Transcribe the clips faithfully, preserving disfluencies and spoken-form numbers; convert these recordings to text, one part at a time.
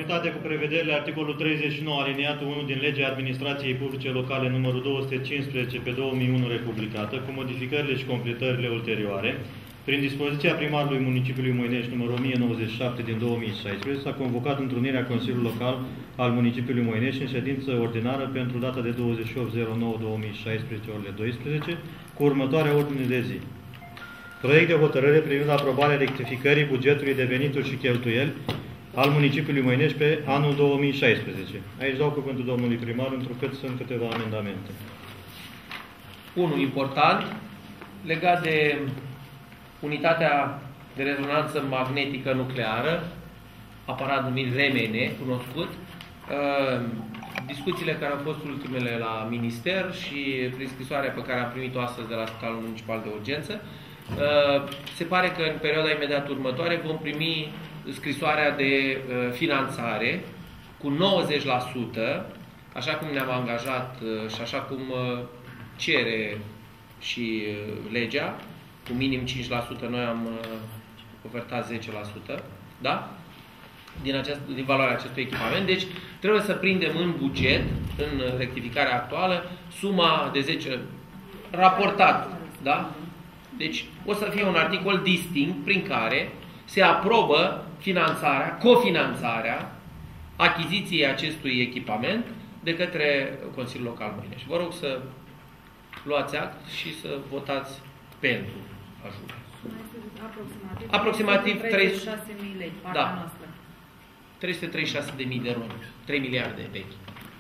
conformitate cu prevederile articolul treizeci și nouă aliniatul unu din Legea Administrației Publice Locale numărul două sute cincisprezece pe două mii unu republicată, cu modificările și completările ulterioare, prin dispoziția primarului municipiului Moinești numărul o mie nouăzeci și șapte din două mii șaisprezece, s-a convocat întrunirea Consiliului Local al municipiului Moinești în ședință ordinară pentru data de douăzeci și opt zero nouă două mii șaisprezece, orele douăsprezece, cu următoarea ordine de zi. Proiect de hotărâre privind aprobarea rectificării bugetului de venituri și cheltuieli al municipiului Moinești pe anul două mii șaisprezece. Aici dau cuvântul domnului primar, întrucât sunt câteva amendamente. Unul important, legat de unitatea de rezonanță magnetică nucleară, aparat numit R M N, cunoscut, discuțiile care au fost ultimele la minister și prin scrisoarea pe care am primit-o astăzi de la Spitalul Municipal de Urgență, se pare că în perioada imediat următoare vom primi scrisoarea de finanțare cu nouăzeci la sută, așa cum ne-am angajat și așa cum cere și legea, cu minim cinci la sută, noi am ofertat zece la sută, da? Din, acest, din valoarea acestui echipament. Deci trebuie să prindem în buget, în rectificarea actuală, suma de zece raportat, da? Deci o să fie un articol distinct prin care se aprobă finanțarea, cofinanțarea achiziției acestui echipament de către Consiliul Local Moinești. Vă rog să luați act și să votați pentru ajutor. Aproximativ, Aproximativ treizeci și șase mii lei, partea da. noastră. trei sute treizeci și șase de mii de roni, trei miliarde vechi.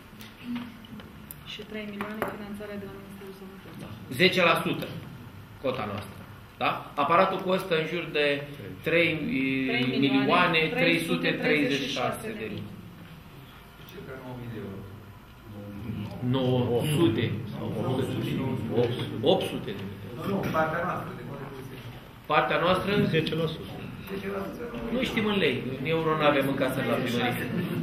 Și trei milioane finanțare de la Ministerul Sănătății. Da. zece la sută cota noastră. Da? Aparatul costă în jur de trei milioane trei sute treizeci și șase de mii. nouă sute. opt sute de mii. Nu, partea noastră. Partea noastră? zece la sută. Nu știm în lei. În euro nu avem în casă la primărie.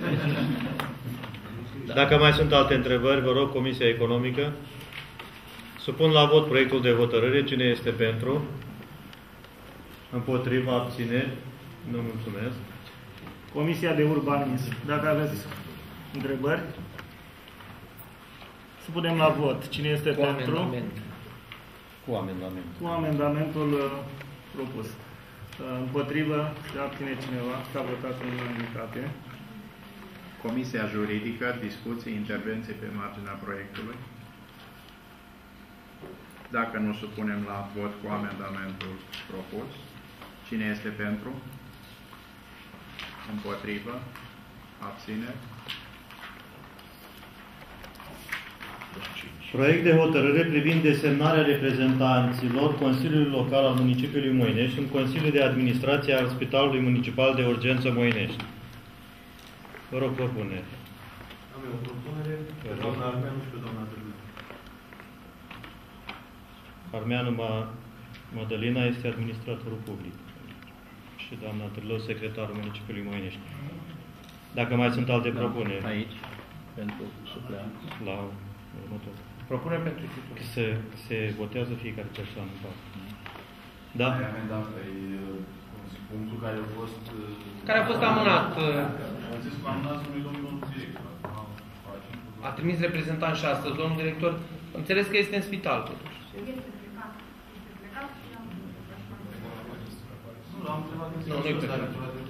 Da. Dacă mai sunt alte întrebări, vă rog, Comisia Economică. Supun la vot proiectul de hotărâre. Cine este pentru? Împotriva, abțineri? Nu mulțumesc. Comisia de Urbanism. Dacă aveți întrebări, să punem la vot. Cine este cu pentru? Amendament. Cu amendament. Cu amendamentul uh, propus. Uh, împotrivă, se abține cineva, s-a votat în unanimitate. Comisia Juridică, discuții, intervenții pe marginea proiectului. Dacă nu supunem la vot cu amendamentul propus, cine este pentru? Împotrivă? Abține? Proiect de hotărâre privind desemnarea reprezentanților Consiliului Local al municipiului Moinești în Consiliul de Administrație al Spitalului Municipal de Urgență Moinești. Vă rog, propunere. Am eu o propunere pe doamna Armeanu și pe doamna Târlu. Armeanu Mădălina este administratorul public și doamna Târlău, secretarul municipiului Moinești. Dacă mai sunt alte da, propuneri. Aici, pentru supleant. La următor. Propunere pentru titul. Se, se votează fiecare persoană. Da? Ai amendat, ai punctul care a fost... Care a fost amânat. Am zis că amânat unui domnul director. A trimis reprezentant și astăzi, domnul director. Am înțeles că este în spital, totuși. Nu, l-am întrebat în Nu, nu-i plecat.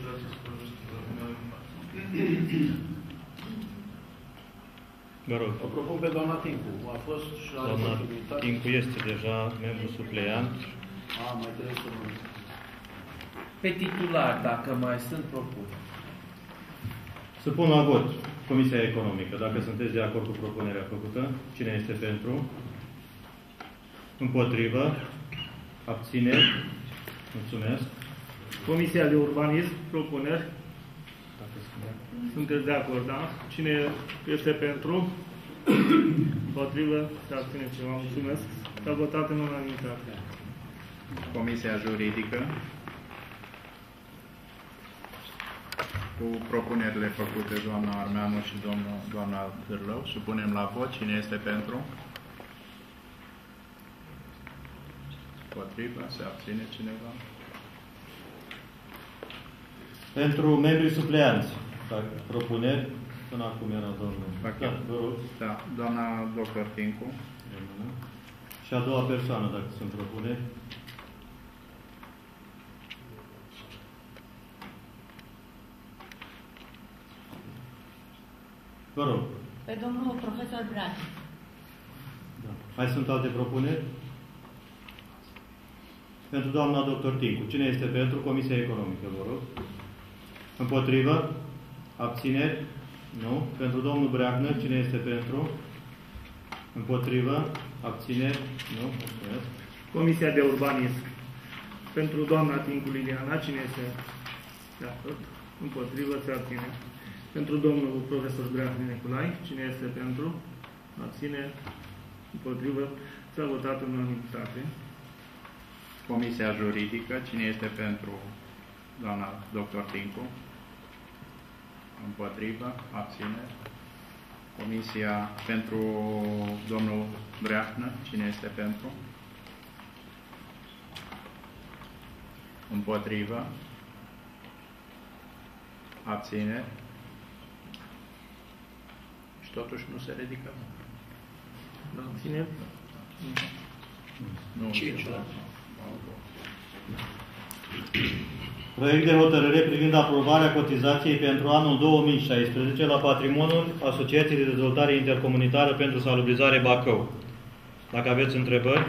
Vă rog. O propun pe doamna Tincu. A fost și la Doamna Tincu este deja membru supleant. A, mai trebuie să mă... Pe titular, dacă mai sunt propun. Supun la vot Comisia Economică. Dacă sunteți de acord cu propunerea făcută, cine este pentru? Împotrivă? Abțineri? Mulțumesc. Comisia de Urbanism, propuneri. Sunteți de acord, da? Cine este pentru? Împotrivă? Se abține ceva. Mulțumesc. S-a votat în unanimitate. Comisia Juridică, cu propunerile făcute doamna Armeanu și domnul, doamna Târlău, supunem la vot. Cine este pentru? Împotrivă? Se abține cineva? Pentru membrii supleanți. Da, propuneri? Până acum era domnul. Da, vă rog. Da, doamna doctor Tincu. Și a doua persoană, dacă sunt propuneri. Vă rog. Pe domnul profesor Brad. Da. Mai sunt alte propuneri? Pentru doamna doctor Tincu. Cine este pentru? Comisia Economică, vă rog. Împotrivă? Abțineri? Nu. Pentru domnul Breacnă, cine este pentru? Împotrivă? Abțineri? Nu. Mulțumesc. Comisia de Urbanism. Pentru doamna Tincu Liliana, cine este de acord? Împotrivă? Se abține. Pentru domnul profesor Breacnă Nicolai, cine este pentru? Abține? Împotrivă? S-a votat în unanimitate. Comisia Juridică. Cine este pentru doamna doctor Tincu? Împotrivă? Abține. Comisia pentru domnul Breacnă. Cine este pentru? Împotrivă? Abține. Și totuși nu se ridică. Abține? Nu. cinci. Proiect de hotărâre privind aprobarea cotizației pentru anul două mii șaisprezece la patrimoniul Asociației de Dezvoltare Intercomunitară pentru Salubrizare Bacău. Dacă aveți întrebări,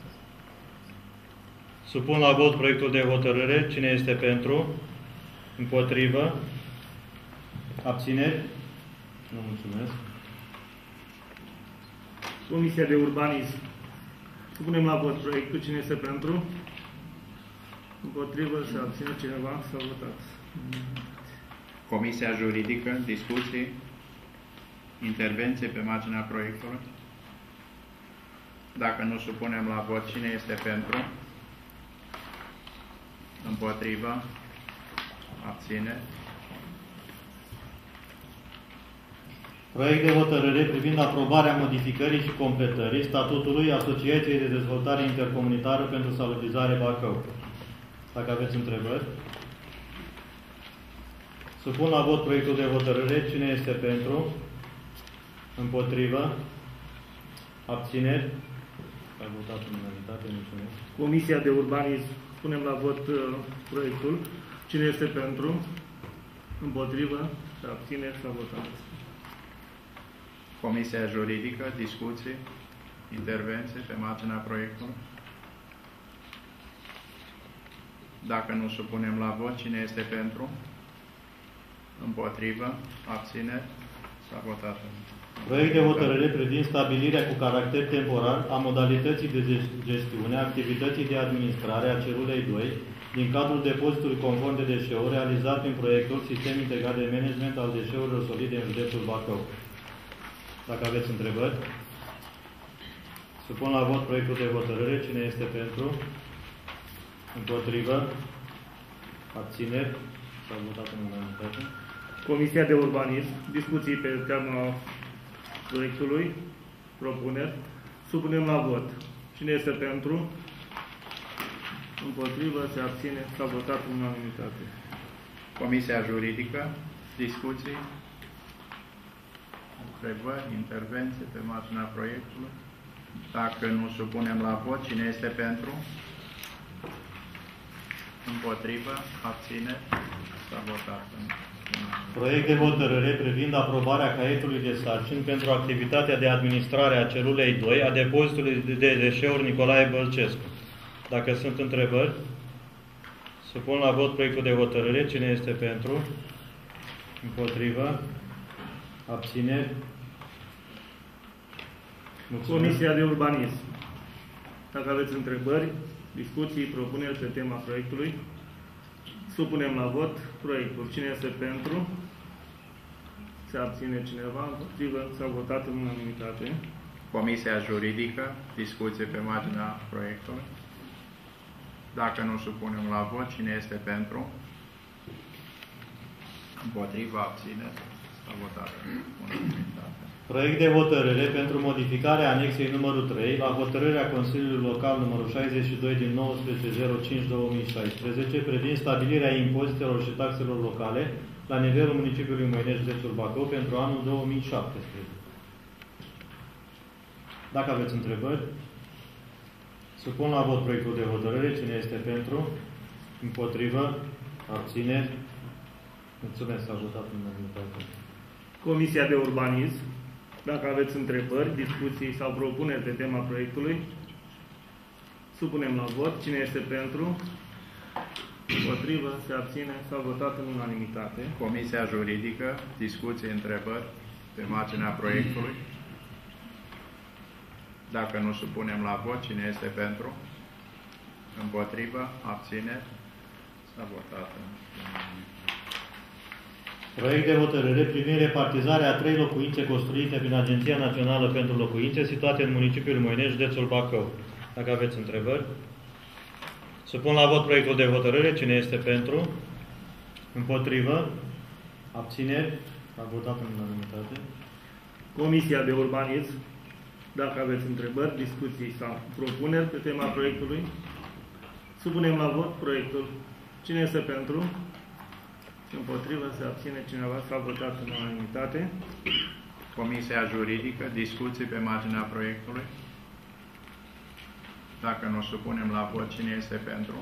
supun la vot proiectul de hotărâre. Cine este pentru? Împotrivă? Abțineri? Nu, mulțumesc. Comisia de Urbanism. Supunem la vot proiectul. Cine este pentru? Împotrivă? Se abține cineva? S-a votat. Comisia Juridică. Discuții. Intervenție pe marginea proiectului. Dacă nu supunem la vot, cine este pentru? Împotrivă? Abține. Proiect de hotărâre privind aprobarea modificării și completării statutului Asociației de Dezvoltare Intercomunitară pentru Salubrizare Bacău. Dacă aveți întrebări. Supun la vot proiectul de hotărâre. Cine este pentru? Împotrivă? Abțineri? S-a votat în unanimitate. Mulțumesc. Comisia de Urbanism. Punem la vot uh, proiectul. Cine este pentru? Împotrivă? Se abține? S-a votat. Comisia Juridică. Discuții. Intervenție pe marginea proiectului. Dacă nu supunem la vot, cine este pentru? Împotrivă? Abține? S-a votat. Proiect de hotărâre privind stabilirea cu caracter temporar a modalității de gestiune a activității de administrare a celulei doi din cadrul depozitului conform de deșeuri realizat prin proiectul Sistem Integrat de Management al Deșeurilor Solide în județul Bacău. Dacă aveți întrebări, supun la vot proiectul de hotărâre. Cine este pentru? Împotrivă? Abțineri? S-a votat în unanimitate. Comisia de Urbanism. Discuții pe tema proiectului. Propuneri. Supunem la vot. Cine este pentru? Împotrivă? Se abține? S-a votat în unanimitate. Comisia Juridică. Discuții. Întrebări, intervenții pe marginea proiectului. Dacă nu supunem la vot, cine este pentru? Împotrivă? Abține? S-a votat. Proiect de hotărâre privind aprobarea caietului de sarcini pentru activitatea de administrare a celulei doi a depozitului de deșeuri Nicolae Bălcescu. Dacă sunt întrebări, supun la vot proiectul de hotărâre. Cine este pentru? Împotrivă? Abțineri? Mulțumesc. Comisia de Urbanism. Dacă aveți întrebări, discuții, propuneri pe tema proiectului, supunem la vot proiectul. Cine este pentru? Se abține cineva? Împotrivă? S-a votat în unanimitate. Comisia Juridică. Discuție pe marginea proiectului. Dacă nu supunem la vot, cine este pentru? Împotriva? Abține? S-a votat în unanimitate. Proiect de hotărâre pentru modificarea anexei numărul trei la hotărârea Consiliului Local numărul șaizeci și doi din nouăsprezece zero cinci două mii șaisprezece privind stabilirea impozitelor și taxelor locale la nivelul municipiului Moinești, județul Bacău, pentru anul două mii șaptesprezece. Dacă aveți întrebări, supun la vot proiectul de hotărâre. Cine este pentru? Împotrivă? Abțineri? Mulțumesc, s-a votat în unanimitate. Comisia de Urbanism. Dacă aveți întrebări, discuții sau propuneri pe tema proiectului, supunem la vot. Cine este pentru? Împotrivă? Se abține? S-a votat în unanimitate. Comisia Juridică, discuții, întrebări pe marginea proiectului. Dacă nu supunem la vot, cine este pentru? Împotrivă? Abțineri? S-a votat. Proiect de hotărâre privind repartizarea a trei locuințe construite prin Agenția Națională pentru Locuințe, situate în municipiul Moinești, județul Bacău. Dacă aveți întrebări, supun la vot proiectul de hotărâre. Cine este pentru? Împotrivă? Abțineri? S-a votat în unanimitate. Comisia de Urbanism. Dacă aveți întrebări, discuții sau propuneri pe tema proiectului, supunem la vot proiectul. Cine este pentru? Împotrivă? Se abține cineva? S-a votat în unanimitate. Comisia Juridică, discuții pe marginea proiectului. Dacă nu supunem la vot, cine este pentru?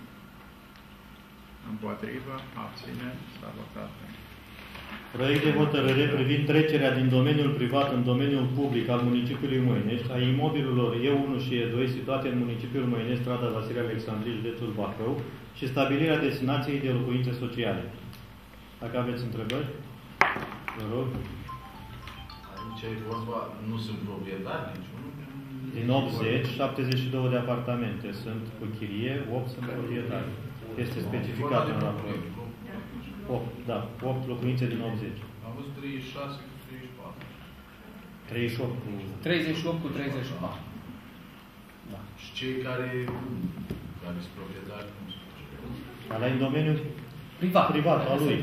Împotrivă? Abține? S-a votat. Proiect de hotărâre privind trecerea din domeniul privat în domeniul public al municipiului Moinești a imobilelor E unu și E doi situate în municipiul Moinești, strada Vasile Alexandrii, județul Bacău, și stabilirea destinației de locuințe sociale. Dacă aveți întrebări, vă rog. Aici e vorba, nu sunt proprietari niciunul? Din optzeci, șaptezeci și două de apartamente sunt cu chirie, opt sunt proprietari. Este specificat în raport. opt, da, opt locuințe din optzeci. Am văzut treizeci și șase cu treizeci și patru. treizeci și opt cu... treizeci și opt cu treizeci și patru. Da. Și cei care, care sunt proprietari, cum se face? Ala în domeniul Privat. privat al lui.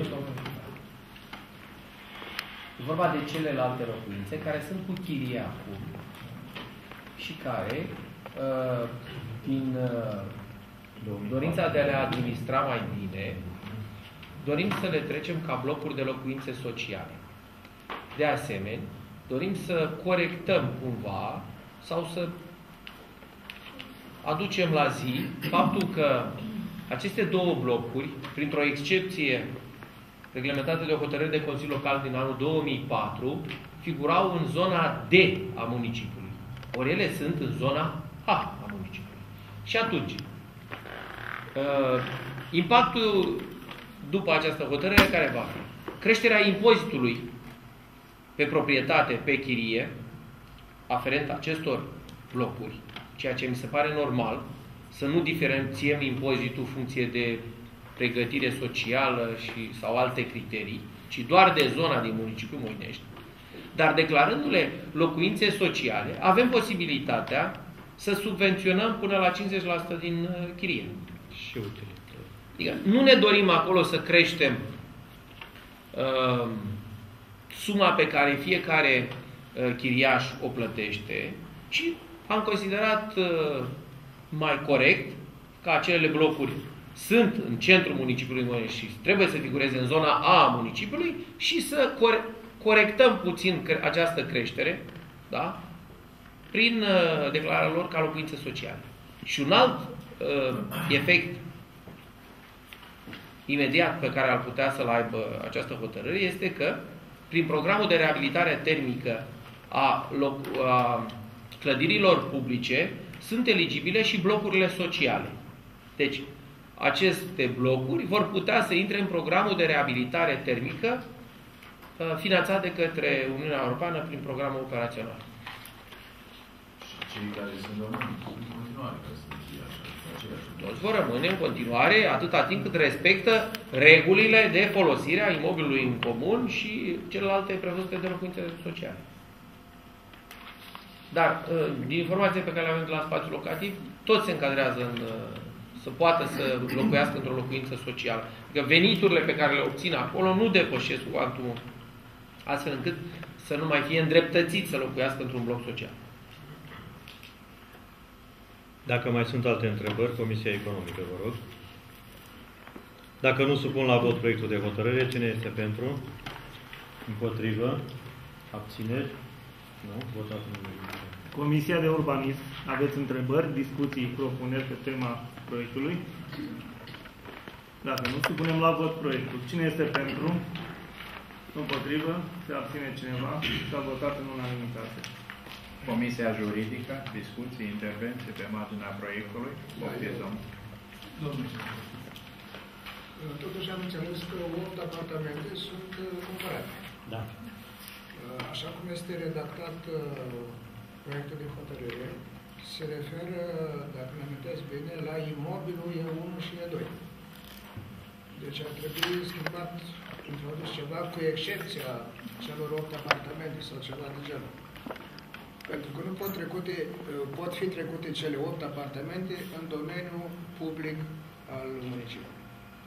E vorba de celelalte locuințe care sunt cu chirie acum și care, uh, din uh, dorința de a le administra mai bine, dorim să le trecem ca blocuri de locuințe sociale. De asemenea, dorim să corectăm cumva sau să aducem la zi faptul că aceste două blocuri, printr-o excepție reglementată de o hotărâre de Consiliu Local din anul două mii patru, figurau în zona D a municipiului. Ori ele sunt în zona H a municipiului. Și atunci, uh, impactul după această hotărâre care va fi? Creșterea impozitului pe proprietate, pe chirie, aferent acestor blocuri, ceea ce mi se pare normal, să nu diferențiem impozitul în funcție de pregătire socială și, sau alte criterii, ci doar de zona din municipiul Moinești. Dar declarându-le locuințe sociale, avem posibilitatea să subvenționăm până la cincizeci la sută din chirie. Și utilitate. Adică nu ne dorim acolo să creștem uh, suma pe care fiecare uh, chiriaș o plătește, ci am considerat uh, mai corect că acelele blocuri sunt în centrul municipiului Moinești și trebuie să figureze în zona A a municipiului și să core corectăm puțin cre această creștere, da? Prin uh, declararea lor ca locuințe sociale. Și un alt uh, efect imediat pe care ar putea să-l aibă această hotărâre este că prin programul de reabilitare termică a, a clădirilor publice sunt eligibile și blocurile sociale. Deci, aceste blocuri vor putea să intre în programul de reabilitare termică finanțat de către Uniunea Europeană prin programul operațional. Și cei care sunt rămân în continuare, că sunt aceiași. Toți vor rămâne în continuare atâta timp cât respectă regulile de folosire a imobilului în comun și celelalte prevăzute de locuințe sociale. Dar, din informații pe care le avem de la spațiul locativ, toți se încadrează în, să poată să locuiască într-o locuință socială. Adică veniturile pe care le obțin acolo nu depășesc cuantumul, astfel încât să nu mai fie îndreptățit să locuiască într-un bloc social. Dacă mai sunt alte întrebări, Comisia Economică, vă rog. Dacă nu supun la vot proiectul de hotărâre, cine este pentru? Împotrivă? Abțineri? Nu? Votat în Comisia de Urbanism, aveți întrebări, discuții, propuneri pe tema proiectului? Dacă nu, supunem la vot proiectul. Cine este pentru? Împotrivă? Se abține cineva? S-a votat în unanimitate. Comisia Juridică, discuții, intervenții pe marginea proiectului. Poftiți, domnul. Domnule, totuși am înțeles că opt apartamente sunt cumpărate. Da. Așa cum este redactat proiectul de hotărâre, se referă, dacă ne amintesc bine, la imobilul E unu și E doi. Deci ar trebui schimbat, introdus ceva cu excepția celor opt apartamente sau ceva de genul. Pentru că nu pot, trecute, pot fi trecute cele opt apartamente în domeniul public al municipiului.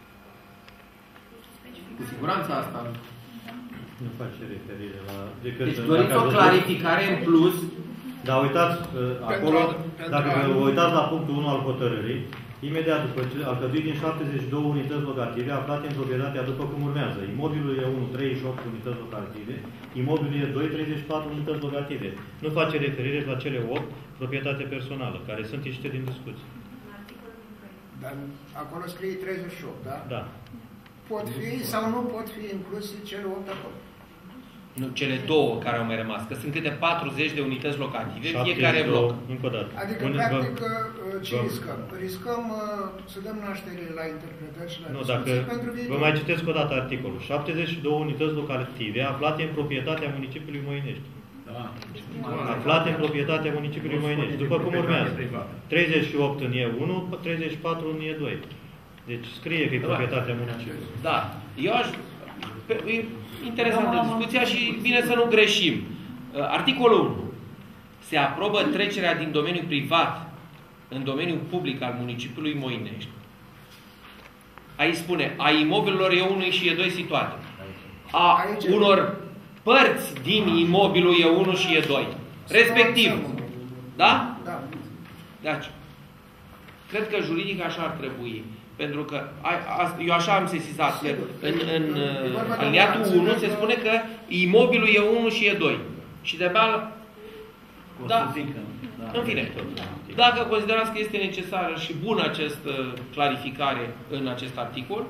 Cu siguranță asta. Nu face referire la... Deci doriți o clarificare în plus. Da, uitați, acolo, pentru dacă a... vă uitați la punctul unu al hotărârii, imediat după ce alcătuit din șaptezeci și două unități locative aflate în proprietatea după cum urmează. Imobilul E unu, treizeci și opt unități locative, imobilul E doi, treizeci și patru unități locative. Nu face referire la cele opt proprietate personală, care sunt ieșite din discuție. Dar acolo scrie treizeci și opt, da? Da. Pot fi sau nu pot fi incluse cele opt acolo? Nu, cele două care au mai rămas, că sunt câte patruzeci de unități locative, fiecare bloc. Încă o dată. Adică, Unde practic, vă... ce vă... riscăm? Riscăm uh, să dăm naștere la interpretări și la Nu, discuții dacă pentru viitor. vă mai citesc o dată articolul. șaptezeci și două unități locative aflate în proprietatea municipiului Moinești. Da. Aflate în proprietatea municipiului Moinești. După cum urmează. treizeci și opt în E unu, treizeci și patru în E doi. Deci scrie că e proprietatea municipiului. Da. Eu aș... E interesantă discuția și bine să nu greșim. Articolul unu. Se aprobă trecerea din domeniul privat în domeniul public al municipiului Moinești. Aici spune, a imobilelor E unu și E doi situate. A unor părți din imobilul E unu și E doi. Respectiv. Da? Da. Deci, cred că juridic așa ar trebui. Pentru că, eu așa am sesizat, că în, în aliniatul unu se spune că imobilul E unu și E doi. Și de-abia, da, în fine, dacă considerați că este necesară și bună această clarificare în acest articol,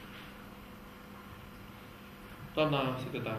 doamna secretar.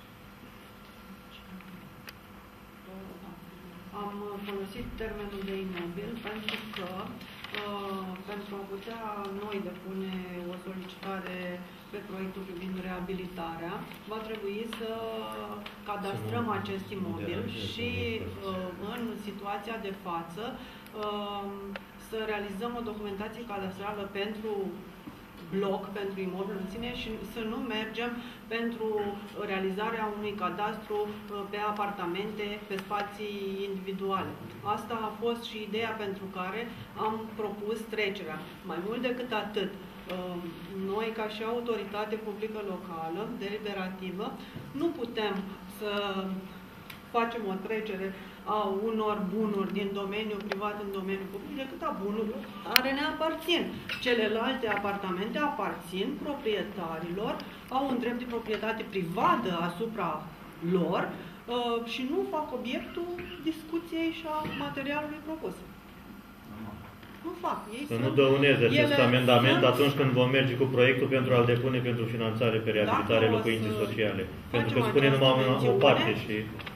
Am folosit termenul de imobil pentru că Uh, pentru a putea noi depune o solicitare pe proiectul privind reabilitarea, va trebui să cadastrăm acest imobil și uh, în situația de față uh, să realizăm o documentație cadastrală pentru bloc, pentru imobil în sine și să nu mergem pentru realizarea unui cadastru pe apartamente, pe spații individuale. Asta a fost și ideea pentru care am propus trecerea. Mai mult decât atât, noi, ca și autoritate publică locală, deliberativă, nu putem să facem o trecere a unor bunuri din domeniul privat în domeniul public decât a bunurilor care ne aparțin. Celelalte apartamente aparțin proprietarilor, au un drept de proprietate privată asupra lor uh, și nu fac obiectul discuției și a materialului propus. Nu fac. Ei să sunt, nu dăuneze acest amendament sunt, atunci când vom merge cu proiectul pentru a-l depune pentru finanțare pe reabilitare locuințe sociale. Pentru că spune numai o parte și...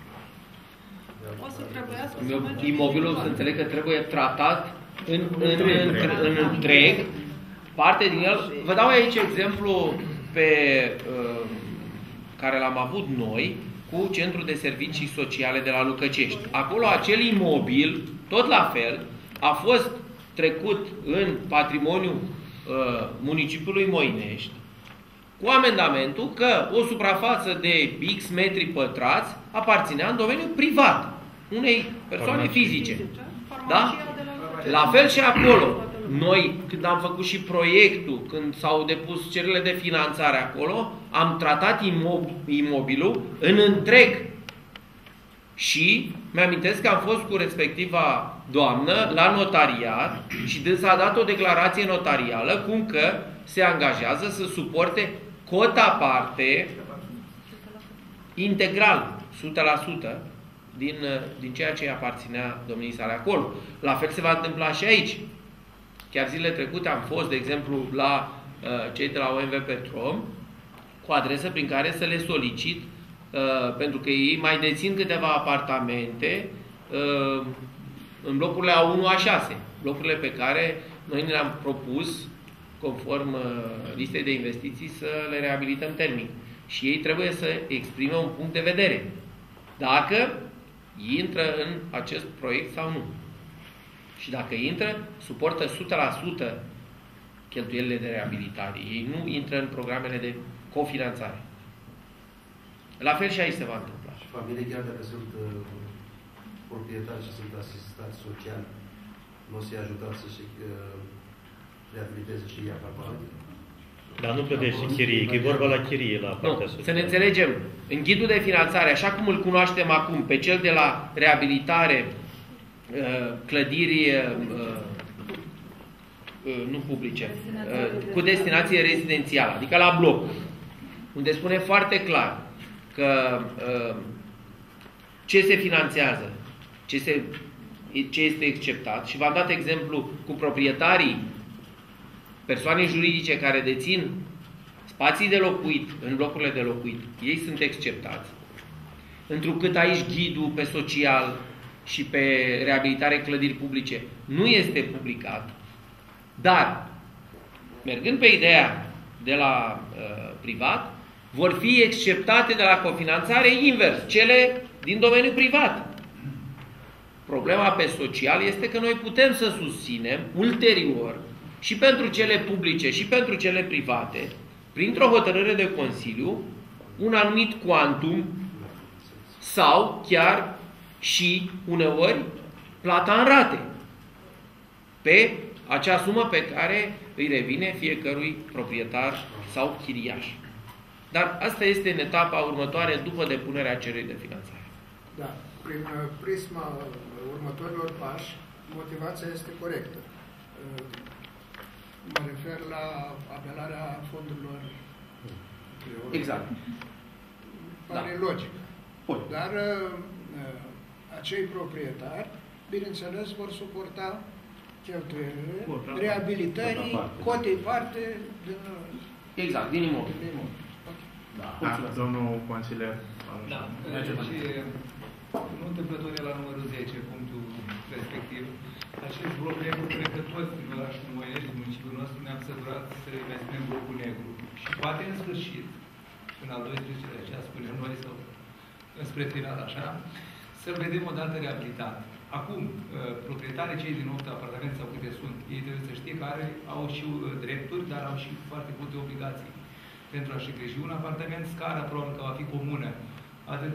O să trebuiască să mergem imobilul, să înțeleg că trebuie tratat în, în, în, în întreg, parte din el. Vă dau aici exemplu pe uh, care l-am avut noi cu Centrul de Servicii Sociale de la Lucăcești. Acolo acel imobil, tot la fel, a fost trecut în patrimoniul uh, municipiului Moinești cu amendamentul că o suprafață de X metri pătrați aparținea în domeniul privat unei persoane fizice. Da? La fel și acolo. Noi, când am făcut și proiectul, când s-au depus cererile de finanțare acolo, am tratat imob imobilul în întreg. Și mi-amintesc că am fost cu respectiva doamnă la notariat și dânsa a dat o declarație notarială cum că se angajează să suporte cota parte integral, o sută la sută, din, din ceea ce aparținea domniei sale acolo. La fel se va întâmpla și aici. Chiar zilele trecute am fost, de exemplu, la uh, cei de la O M V Petrom, cu adresă prin care să le solicit, uh, pentru că ei mai dețin câteva apartamente uh, în blocurile A unu A șase, blocurile pe care noi ne le-am propus, conform uh, listei de investiții, să le reabilităm termic. Și ei trebuie să exprime un punct de vedere. Dacă intră în acest proiect sau nu. Și dacă intră, suportă o sută la sută cheltuielile de reabilitare. Ei nu intră în programele de cofinanțare. La fel și aici se va întâmpla. Și familie, chiar dacă sunt uh, proprietari și sunt asistați social, nu o să-i ajutați să-și uh, reabiliteze și ei apartamente? Dar nu plătești chirie, că e vorba la chirie la partea socială. Să ne înțelegem. În ghidul de finanțare, așa cum îl cunoaștem acum, pe cel de la reabilitare, clădiri nu publice, cu destinație rezidențială, adică la bloc, unde spune foarte clar că ce se finanțează, ce, se, ce este acceptat, și v-am dat exemplu cu proprietarii, persoane juridice care dețin spații de locuit în blocurile de locuit, ei sunt acceptați. Întrucât aici ghidul pe social și pe reabilitare clădiri publice nu este publicat, dar, mergând pe ideea de la uh, privat, vor fi acceptate de la cofinanțare invers, cele din domeniul privat. Problema pe social este că noi putem să susținem ulterior și pentru cele publice și pentru cele private, printr-o hotărâre de Consiliu, un anumit quantum sau chiar și uneori plata în rate pe acea sumă pe care îi revine fiecărui proprietar sau chiriaș. Dar asta este în etapa următoare după depunerea cererii de finanțare. Da. Prin prisma următorilor pași, motivația este corectă. Mă refer la apelarea fondurilor. Exact. Pare da. Logic. Bun. Dar acei proprietari, bineînțeles, vor suporta cheltuielile, reabilitării, cotei parte din... Exact, din imobil. Da. Da. Domnul consilier. Da. Deci, nu întâmplător la numărul zece, punctul respectiv. Acest bloc negru, cred că toți din orașul Moinești, din municipiul nostru, ne-am săturat să investim în blocul negru. Și poate în sfârșit, în al doisprezecelea ceas, spunem noi, sau spre final, așa, să-l vedem o dată reabilitat. Acum, proprietarii cei din opt apartamente sau câte sunt, ei trebuie să știe că are, au și drepturi, dar au și foarte multe obligații pentru a-și îngriji un apartament. Scara probabil că va fi comună, atât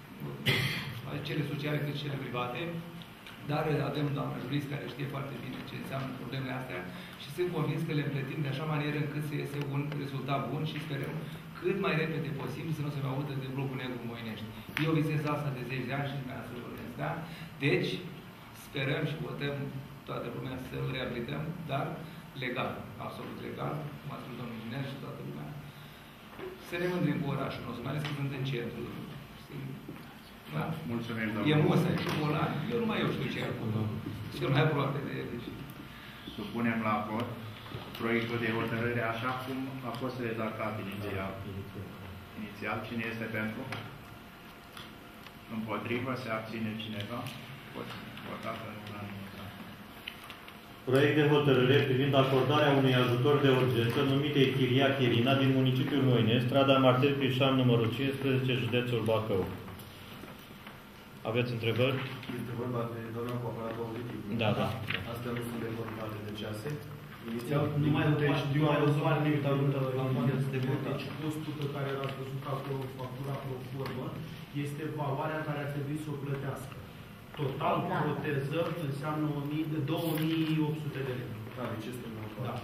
cele sociale cât și cele private, dar avem doamna jurist care știe foarte bine ce înseamnă problemele astea și sunt convins că le împletim de așa manieră încât să iese un rezultat bun și sperăm cât mai repede posibil să nu se mai audă de blocul negru Moinești. Eu visez asta de zece de ani și nu să vorbesc, da? Deci, sperăm și votăm toată lumea să îl reabilităm, dar legal, absolut legal, cum a spus domnul inginer și toată lumea. Să ne mândrim cu orașul nostru, mai ales că sunt în centru. Da. Mulțumim, e musă, e șobolan. Eu nu mai eu știu ce e acolo. Cel mai aproape de ele. Supunem la vot proiectul de hotărâre așa cum a fost redactat inițial. Inițial, cine este pentru? Împotrivă, se abține cineva? Poți vota în unanimitate. Proiect de hotărâre privind acordarea unui ajutor de urgență numit Chiria Chirina din municipiul Moinești, strada Martir Crișan, numărul cincisprezece, județul Bacău. Aveți întrebări? Este vorba de doamna cu aparatul auditiv. Da, da. Astea nu sunt deportate de cease. Inițial, nu mai deci, eu am văzut mai mult la model de vot. Deci, costul pe care l-ați văzut acolo, factura pro formă, este valoarea care ar trebui să o plătească. Total, da. Proteză înseamnă două mii opt sute de lei. Da, deci este un da.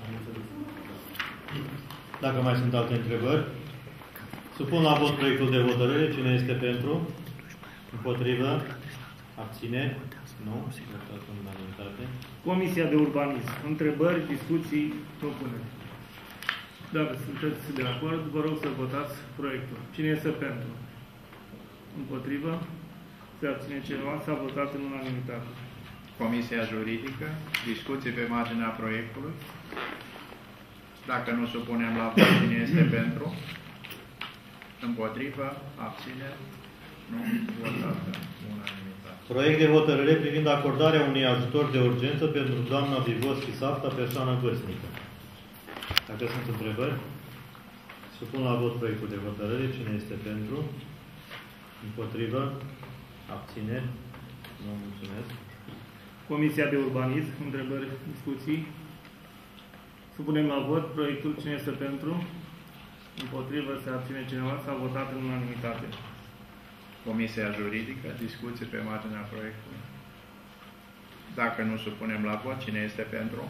Dacă mai sunt alte întrebări, supun la vot proiectul de hotărâre. Cine este pentru? Împotrivă? Abține? Nu? Unanimitate. Comisia de Urbanism. Întrebări, discuții, propuneri. Dacă sunteți de acord, vă rog să votați proiectul. Cine este pentru? Împotrivă? Se abține cineva? S-a votat în unanimitate. Comisia Juridică, discuții pe marginea proiectului. Dacă nu supunem la vot, cine este pentru? Împotrivă? Abține? Nu? Votată. Unanimitate. Proiect de hotărâre privind acordarea unui ajutor de urgență pentru doamna Vivoschi Safta, persoană vârstnică. Dacă sunt întrebări, supun la vot proiectul de hotărâre. Cine este pentru? Împotrivă? Abțineri? Nu, mulțumesc. Comisia de Urbanism, întrebări, discuții. Supunem la vot proiectul. Cine este pentru? Împotrivă? Se abține cineva? S-a votat în unanimitate. Comisia Juridică, discuții pe marginea proiectului. Dacă nu supunem la vot, cine este pentru?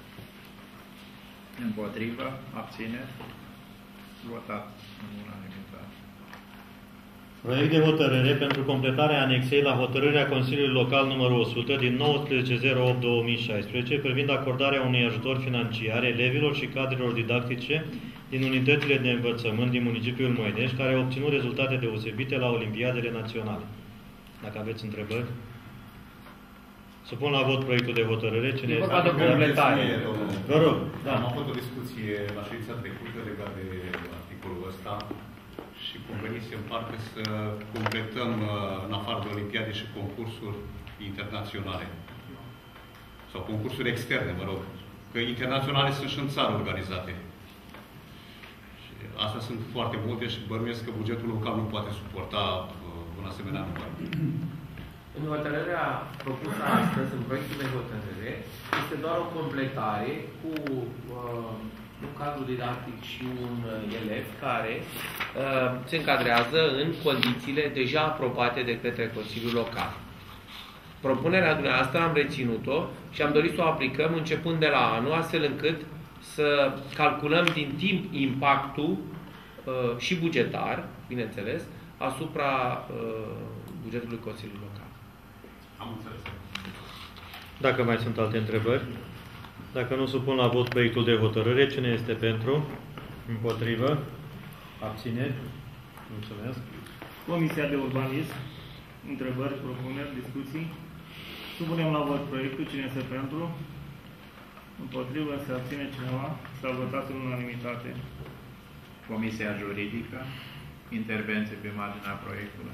Împotrivă? Abține? Votat în unanimitate. Proiect de hotărâre pentru completarea anexei la hotărârea Consiliului Local numărul o sută din nouăsprezece zero opt două mii șaisprezece privind acordarea unui ajutor financiar elevilor și cadrelor didactice din unitățile de învățământ din municipiul Moinești, care au obținut rezultate deosebite la Olimpiadele Naționale. Dacă aveți întrebări, supun la vot proiectul de hotărâre. Cine este de completare. Vă rog. Da, am avut o discuție la ședința trecută legat de articolul ăsta și convenisem parcă să completăm în afară de Olimpiade și concursuri internaționale. Sau concursuri externe, mă rog. Că internaționale sunt și în țară organizate. Și astea sunt foarte multe și bănuiesc că bugetul local nu poate suporta un asemenea număr. În hotărârea propusă astăzi, în proiectul de hotărâre, este doar o completare cu uh, un cadru didactic și un uh, elev care uh, se încadrează în condițiile deja aprobate de către Consiliul Local. Propunerea dumneavoastră am reținut-o și am dorit să o aplicăm începând de la anul, astfel încât să calculăm din timp impactul uh, și bugetar, bineînțeles, asupra uh, bugetului Consiliului Local. Am înțeles. Dacă mai sunt alte întrebări, dacă nu supun la vot proiectul de hotărâre, cine este pentru? Împotrivă? Abțineri? Mulțumesc. Comisia de Urbanism, întrebări, propuneri, discuții. Supunem la vot proiectul. Cine este pentru? Împotrivă? Se abține cineva? S-a votat în unanimitate. Comisia Juridică, intervenție pe marginea proiectului.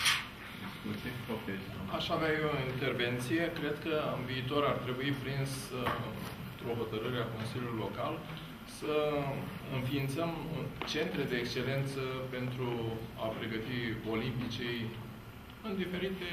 Aș avea eu o intervenție. Cred că în viitor ar trebui prins într-o hotărâre a Consiliului Local să înființăm centre de excelență pentru a pregăti olimpicii în diferite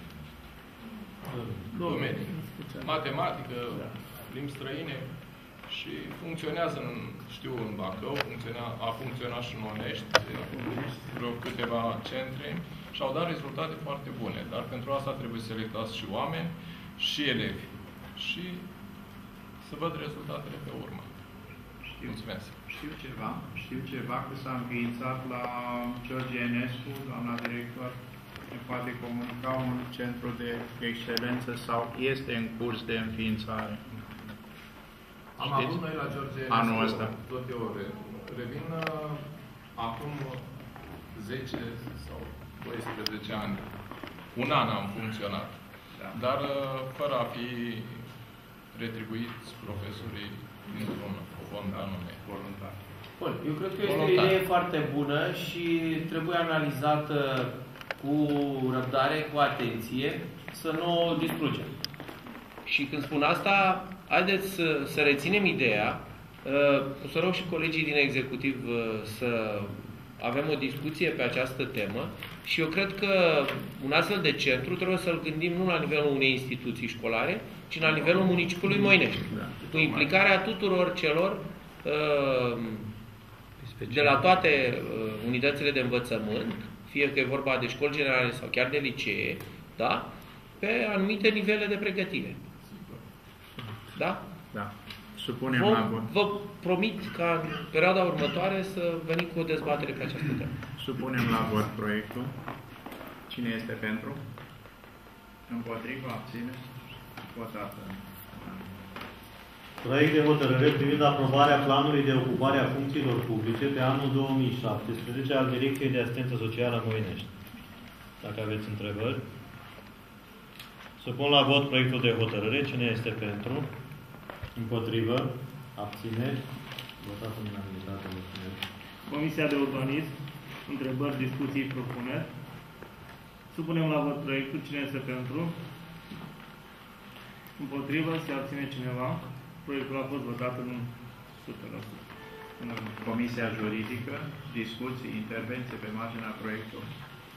domenii. Matematică, limbi străine și funcționează, în, știu, în Bacău, funcționa, a funcționat și în Onești, vreo câteva centre și au dat rezultate foarte bune. Dar pentru asta trebuie selectați și oameni și elevi. Și să văd rezultatele pe urmă. Știu, Mulțumesc. Știu ceva. Știu ceva că s-a înființat la George Enescu, doamna director, ne poate comunica un centru de excelență sau este în curs de înființare. Am Știți? avut noi la George Anul ăsta. tot eu revin uh, acum zece sau doisprezece ani. Un an am funcționat. Da. Dar uh, fără a fi retribuiți profesorii dintr-un fond anume. Voluntar. Bun, eu cred că este Voluntar. o idee foarte bună și trebuie analizată cu răbdare, cu atenție, să nu o distrugem. Și când spun asta, haideți să, să reținem ideea. O să rog și colegii din executiv să avem o discuție pe această temă și eu cred că un astfel de centru trebuie să-l gândim nu la nivelul unei instituții școlare, ci la nivelul municipiului Moinești. Cu implicarea tuturor celor de la toate unitățile de învățământ, fie că e vorba de școli generale sau chiar de licee, da? Pe anumite nivele de pregătire. Da? Da. Supunem vă, la vot. Vă promit ca în perioada următoare să venim cu o dezbatere pe această temă. Supunem la vot proiectul. Cine este pentru? Împotriva? Abține? Votată. Proiect de hotărâre privind aprobarea planului de ocupare a funcțiilor publice pe anul două mii șaptesprezece al Direcției de Asistență Socială Moinești. Dacă aveți întrebări. Supun la vot proiectul de hotărâre. Cine este pentru? Împotrivă? Abțineri? Votat în unanimitate. Comisia de Urbanism. Întrebări, discuții, propuneri. Supunem la vot proiectul. Cine este pentru? Împotrivă? Se abține cineva? Proiectul a fost votat în o sută la sută. Comisia Juridică, discuții, intervenții pe marginea proiectului.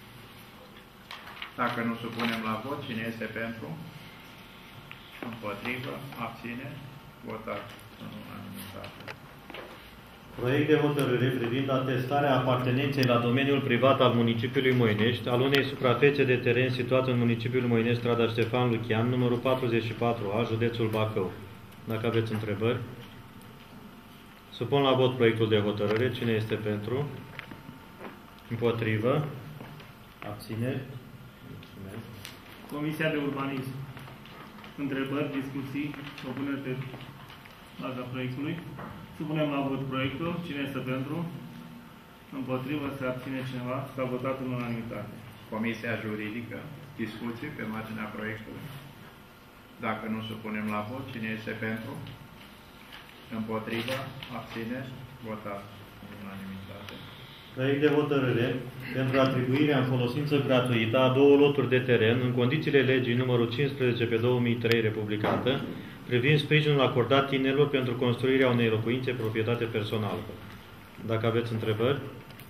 Dacă nu supunem la vot, cine este pentru? Împotrivă? Abține? Votat în unanimitate. Proiect de hotărâre privind atestarea apartenenței la domeniul privat al municipiului Moinești, al unei suprafețe de teren situat în municipiul Moinești, strada Ștefan Lucian, numărul patruzeci și patru A, județul Bacău. Dacă aveți întrebări. Supun la vot proiectul de hotărâre. Cine este pentru? Împotrivă? Abțineri? Mulțumesc. Comisia de Urbanism. Întrebări, discuții, propuneri pe baza proiectului. Supunem la vot proiectul. Cine este pentru? Împotrivă? Se abține cineva? S-a votat în unanimitate. Comisia Juridică, discuții pe marginea proiectului. Dacă nu supunem la vot, cine este pentru? Împotrivă? Abține? Votat în unanimitate. Proiect de hotărâre pentru atribuirea în folosință gratuită a două loturi de teren în condițiile legii numărul cincisprezece pe două mii trei republicată privind sprijinul acordat tinerilor pentru construirea unei locuințe proprietate personală. Dacă aveți întrebări.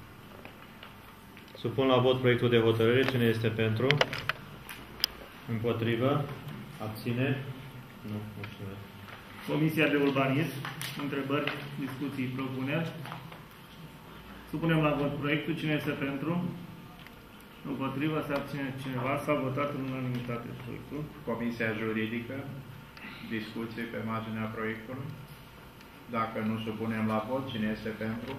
Supun la vot proiectul de hotărâre. Cine este pentru? Împotrivă? Abține? Nu. Mulțumesc. Comisia de Urbanism. Întrebări, discuții, propuneri. Supunem la vot proiectul. Cine este pentru? Împotrivă? Se abține cineva? S-a votat în unanimitate proiectul. Comisia Juridică. Discuții pe marginea proiectului. Dacă nu supunem la vot, cine este pentru?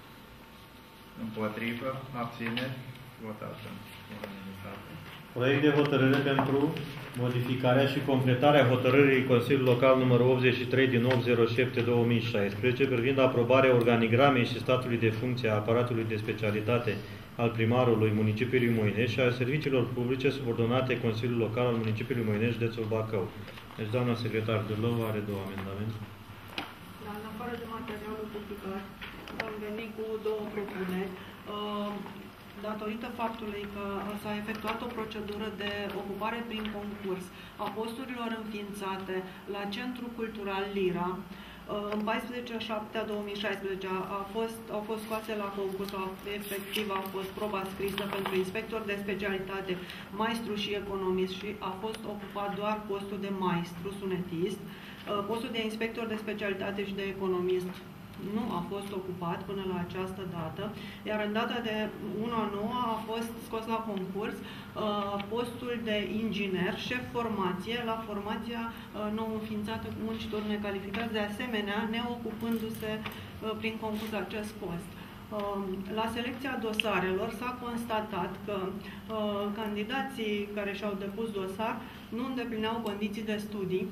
Împotrivă? Abține? Votat în unanimitate. Proiect de hotărâre pentru modificarea și completarea hotărârii Consiliului Local numărul optzeci și trei din opt zero șapte două mii șaisprezece privind aprobarea organigramei și statului de funcție a aparatului de specialitate al primarului municipiului Moinești și a serviciilor publice subordonate Consiliului Local al municipiului Moinești, județul Bacău. Deci, doamna secretar Dârlău are două amendamente. Da, în afară de materialul publicat, am venit cu două propuneri. Datorită faptului că s-a efectuat o procedură de ocupare prin concurs a posturilor înființate la Centrul Cultural Lira, în paisprezece șapte două mii șaisprezece a fost, au fost scoase la concurs, efectiv a fost proba scrisă pentru inspector de specialitate, maestru și economist și a fost ocupat doar postul de maestru sunetist. Postul de inspector de specialitate și de economist nu a fost ocupat până la această dată, iar în data de unu a nouă a fost scos la concurs uh, postul de inginer, șef formație, la formația uh, nou înființată cu muncitori necalificați, de asemenea neocupându-se uh, prin concurs acest post. Uh, la selecția dosarelor s-a constatat că uh, candidații care și-au depus dosar nu îndeplineau condiții de studii,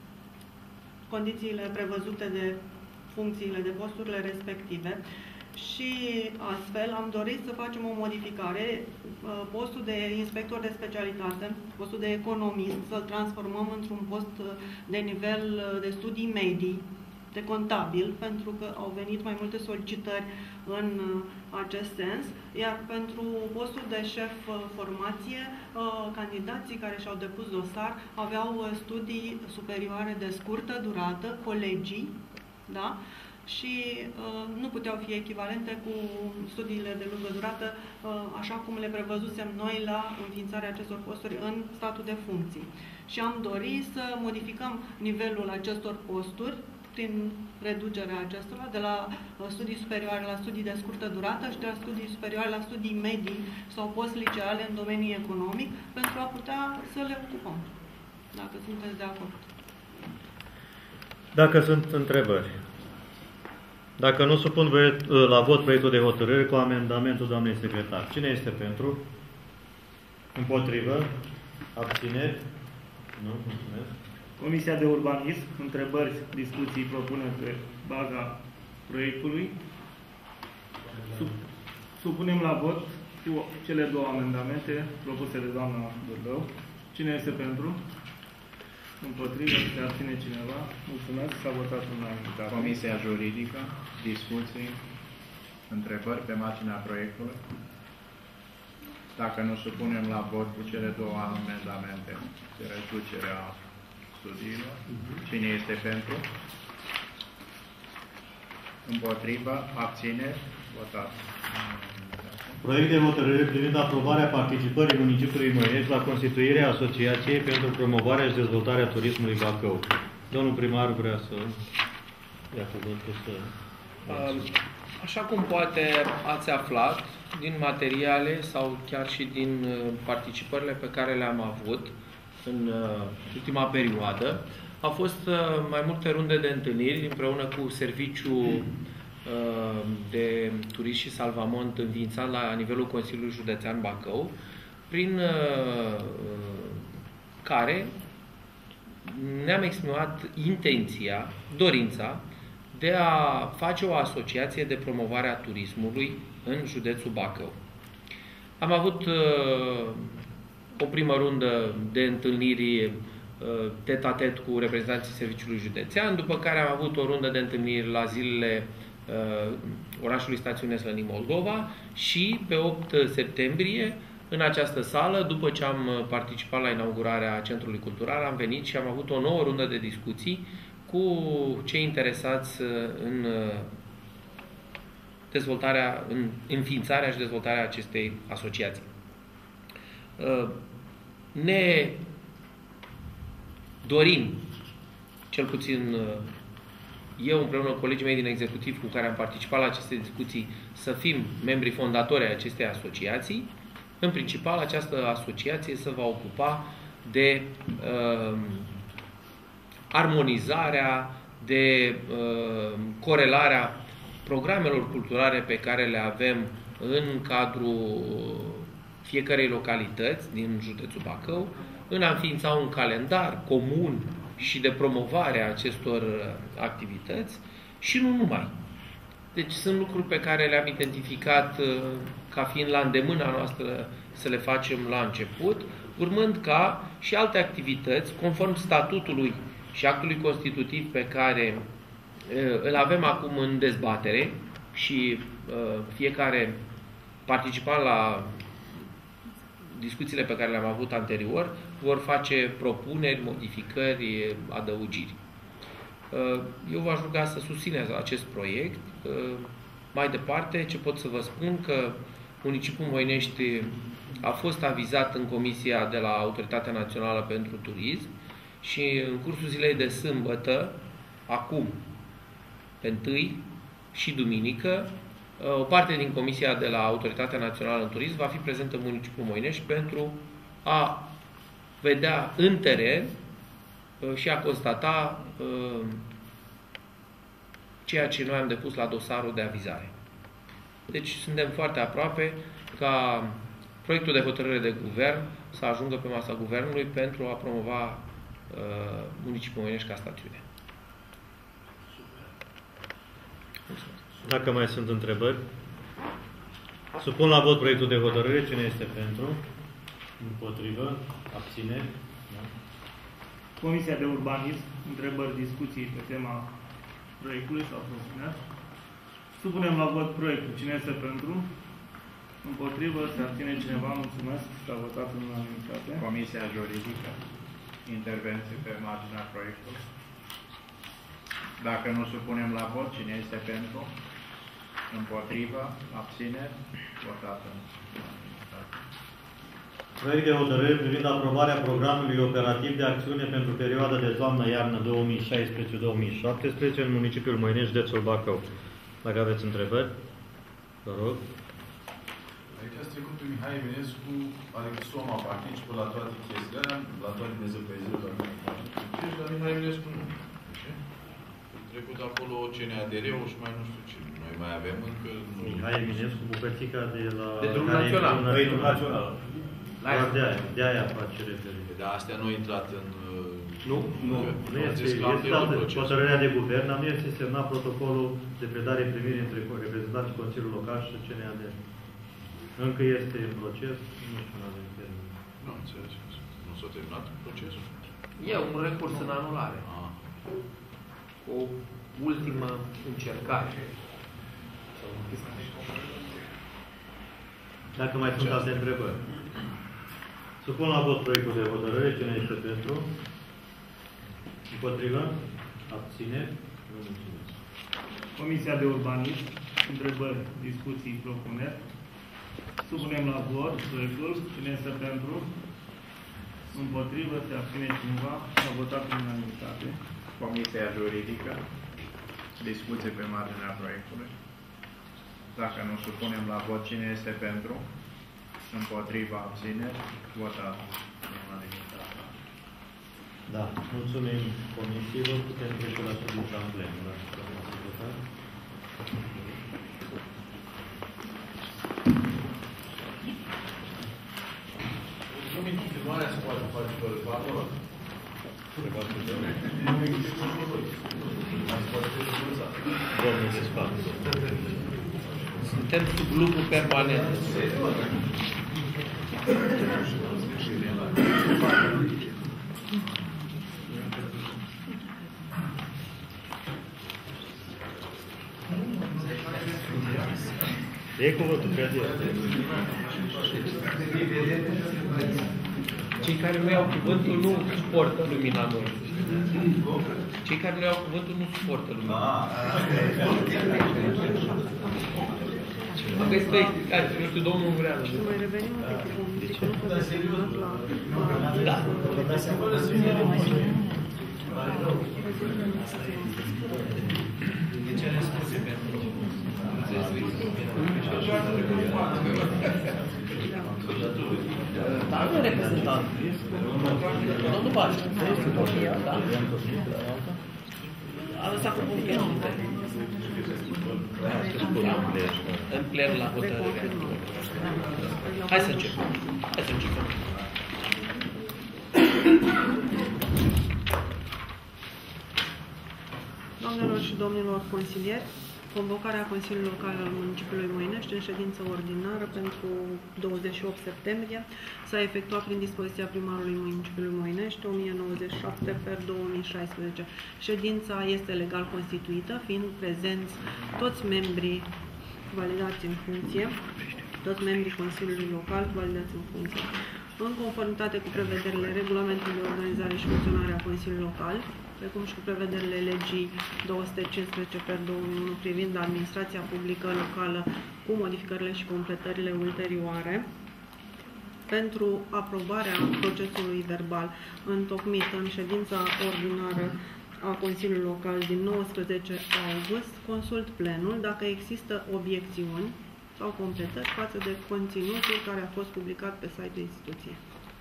condițiile prevăzute de funcțiile de posturile respective și astfel am dorit să facem o modificare, postul de inspector de specialitate, postul de economist, să-l transformăm într-un post de nivel de studii medii, de contabil, pentru că au venit mai multe solicitări în acest sens, iar pentru postul de șef formație, candidații care și-au depus dosar aveau studii superioare de scurtă durată, colegii, da? Și uh, nu puteau fi echivalente cu studiile de lungă durată, uh, așa cum le prevăzusem noi la înființarea acestor posturi în statul de funcții. Și am dorit să modificăm nivelul acestor posturi prin reducerea acestora, de la uh, studii superioare la studii de scurtă durată și de la studii superioare la studii medii sau post-liceale în domeniul economic, pentru a putea să le ocupăm, dacă sunteți de acord. Dacă sunt întrebări. Dacă nu, supun la vot proiectul de hotărâre cu amendamentul doamnei secretar. Cine este pentru? Împotrivă? Abțineri? Nu? Mulțumesc. Comisia de Urbanism, întrebări, discuții, propuneri pe baza proiectului. Supunem la vot cu cele două amendamente propuse de doamna Burdău. Cine este pentru? Împotrivă? Se abține cineva? Mulțumesc. S-a votat unanimitate. Comisia Juridică, discuții, întrebări pe marginea proiectului. Dacă nu supunem la vot cu cele două amendamente de reducere a studiilor, cine este pentru? Împotrivă? Abține? Votat. Proiect de hotărâre privind aprobarea participării municipiului Măinești la constituirea Asociației pentru promovarea și dezvoltarea turismului Bacău. Domnul primar vrea să ia cuvântul să... Așa cum poate ați aflat din materiale sau chiar și din participările pe care le-am avut în ultima perioadă, au fost mai multe runde de întâlniri împreună cu Serviciul de Turism și Salvamont înființat la nivelul Consiliului Județean Bacău, prin care ne-am exprimat intenția, dorința de a face o asociație de promovare a turismului în județul Bacău. Am avut uh, o primă rundă de întâlniri uh, tet-a-tet cu reprezentanții Serviciului Județean, după care am avut o rundă de întâlniri la zilele uh, orașului Stațiune Slănin Moldova și pe opt septembrie, în această sală, după ce am participat la inaugurarea Centrului Cultural, am venit și am avut o nouă rundă de discuții cu cei interesați în dezvoltarea, în înființarea și dezvoltarea acestei asociații. Ne dorim, cel puțin eu împreună cu colegii mei din executiv cu care am participat la aceste discuții, să fim membri fondatori ai acestei asociații. În principal, această asociație se va ocupa de uh, armonizarea, de uh, corelarea programelor culturale pe care le avem în cadrul fiecărei localități din județul Bacău, în a înființa un calendar comun și de promovare a acestor activități și nu numai. Deci sunt lucruri pe care le-am identificat uh, ca fiind la îndemâna noastră să le facem la început, urmând ca și alte activități, conform statutului și actului constitutiv pe care uh, îl avem acum în dezbatere și uh, fiecare participant la discuțiile pe care le-am avut anterior, vor face propuneri, modificări, adăugiri. Eu v-aș ruga să susțineți acest proiect. Mai departe, ce pot să vă spun, că municipiul Moinești a fost avizat în Comisia de la Autoritatea Națională pentru Turism și în cursul zilei de sâmbătă, acum, pe întâi și duminică, o parte din Comisia de la Autoritatea Națională în Turism va fi prezentă în municipiul Moinești pentru a vedea în teren și a constata ceea ce noi am depus la dosarul de avizare. Deci suntem foarte aproape ca proiectul de hotărâre de guvern să ajungă pe masa guvernului pentru a promova uh, municipiul Moinești ca stațiune. Dacă mai sunt întrebări, supun la vot proiectul de hotărâre. Cine este pentru? Împotrivă? Abține? Da. Comisia de Urbanism, întrebări, discuții pe tema proiectului sau propuneri. Supunem la vot proiectul. Cine este pentru? Împotrivă? Se abține cineva? Mulțumesc. S-a votat în unanimitate. Comisia Juridică, intervenție pe marginea proiectului. Dacă nu supunem la vot, cine este pentru? Împotrivă? Abține? Votat în unanimitate. Proiect de hotărâre privind aprobarea programului operativ de acțiune pentru perioada de toamnă-iarnă două mii șaisprezece două mii șaptesprezece în municipiul Moinești, județul Bacău. Dacă aveți întrebări, vă rog. Adică ați trecut pe Mihai Eminescu, adică Soma participă la toate chestiile, la toate dezăpăizările, la toate. La Mihai Eminescu nu. Ce? Trecut acolo C N A D R-ul și mai nu știu ce. Noi mai avem încă... Mihai Eminescu, bucățica de la... De drum național. Proiectul național. De aia, de aia face referire. Dar astea nu au intrat în Nu? Nu. Nu este, este dată hotărârea de guvern, dar nu este semnat protocolul de predare-primire între reprezentanții Consiliului Local și C N A D. Încă este în proces, nu știu, nu avem termen. Nu înțeleg. Nu s-a terminat procesul? E un recurs în anulare. Ah. O ultimă încercare. Dacă mai sunt alte întrebări. Supun la vot proiectul de hotărâre. Cine este pentru? Împotrivă? Abține? Nu mulțumesc. Comisia de Urbanism, întrebări, discuții, propuneri. Supunem la vot proiectul. Cine este pentru? Împotrivă? Se abține cineva? S-a votat în unanimitate. Comisia Juridică, discuție pe marginea proiectului. Dacă nu supunem la vot, cine este pentru? Împotriva, abțineri, votat. Da, mulțumim comisiilor. Putem trece la ședința în plen. Mulțumim, filmarea se poate face fără panoră. Domnul se spate. Suntem sub lucru permanent. E cuvântul, cred eu. Cei care nu iau cuvântul nu suportă lumina noi. Cei care nu iau cuvântul nu suportă lumina. Dacă este explicație, nu știu, domnul vrea. Mai revenim un pic, vom zic că nu pot să semnat la... Da. De ce le spuse pentru? Da, nu e reprezentant. Domnul Baș. Da. A lăsat cu buchetul. În plen la hotărâre. Hai să începem. Hai să începem. Doamnelor și domnilor consilieri, convocarea Consiliului Local al Municipiului Moinești în ședință ordinară pentru douăzeci și opt septembrie s-a efectuat prin dispoziția primarului Municipiului Moinești o mie nouăzeci și șapte pe două mii șaisprezece. Ședința este legal constituită, fiind prezenți toți membrii validați în funcție, toți membrii Consiliului Local validați în funcție. În conformitate cu prevederile regulamentului de organizare și funcționare a Consiliului Local, precum și cu prevederile legii două sute cincisprezece pe două mii unu privind administrația publică locală cu modificările și completările ulterioare, pentru aprobarea procesului verbal întocmit în ședința ordinară a Consiliului Local din nouăsprezece august, consult plenul dacă există obiecțiuni sau completări față de conținutul care a fost publicat pe site-ul instituției.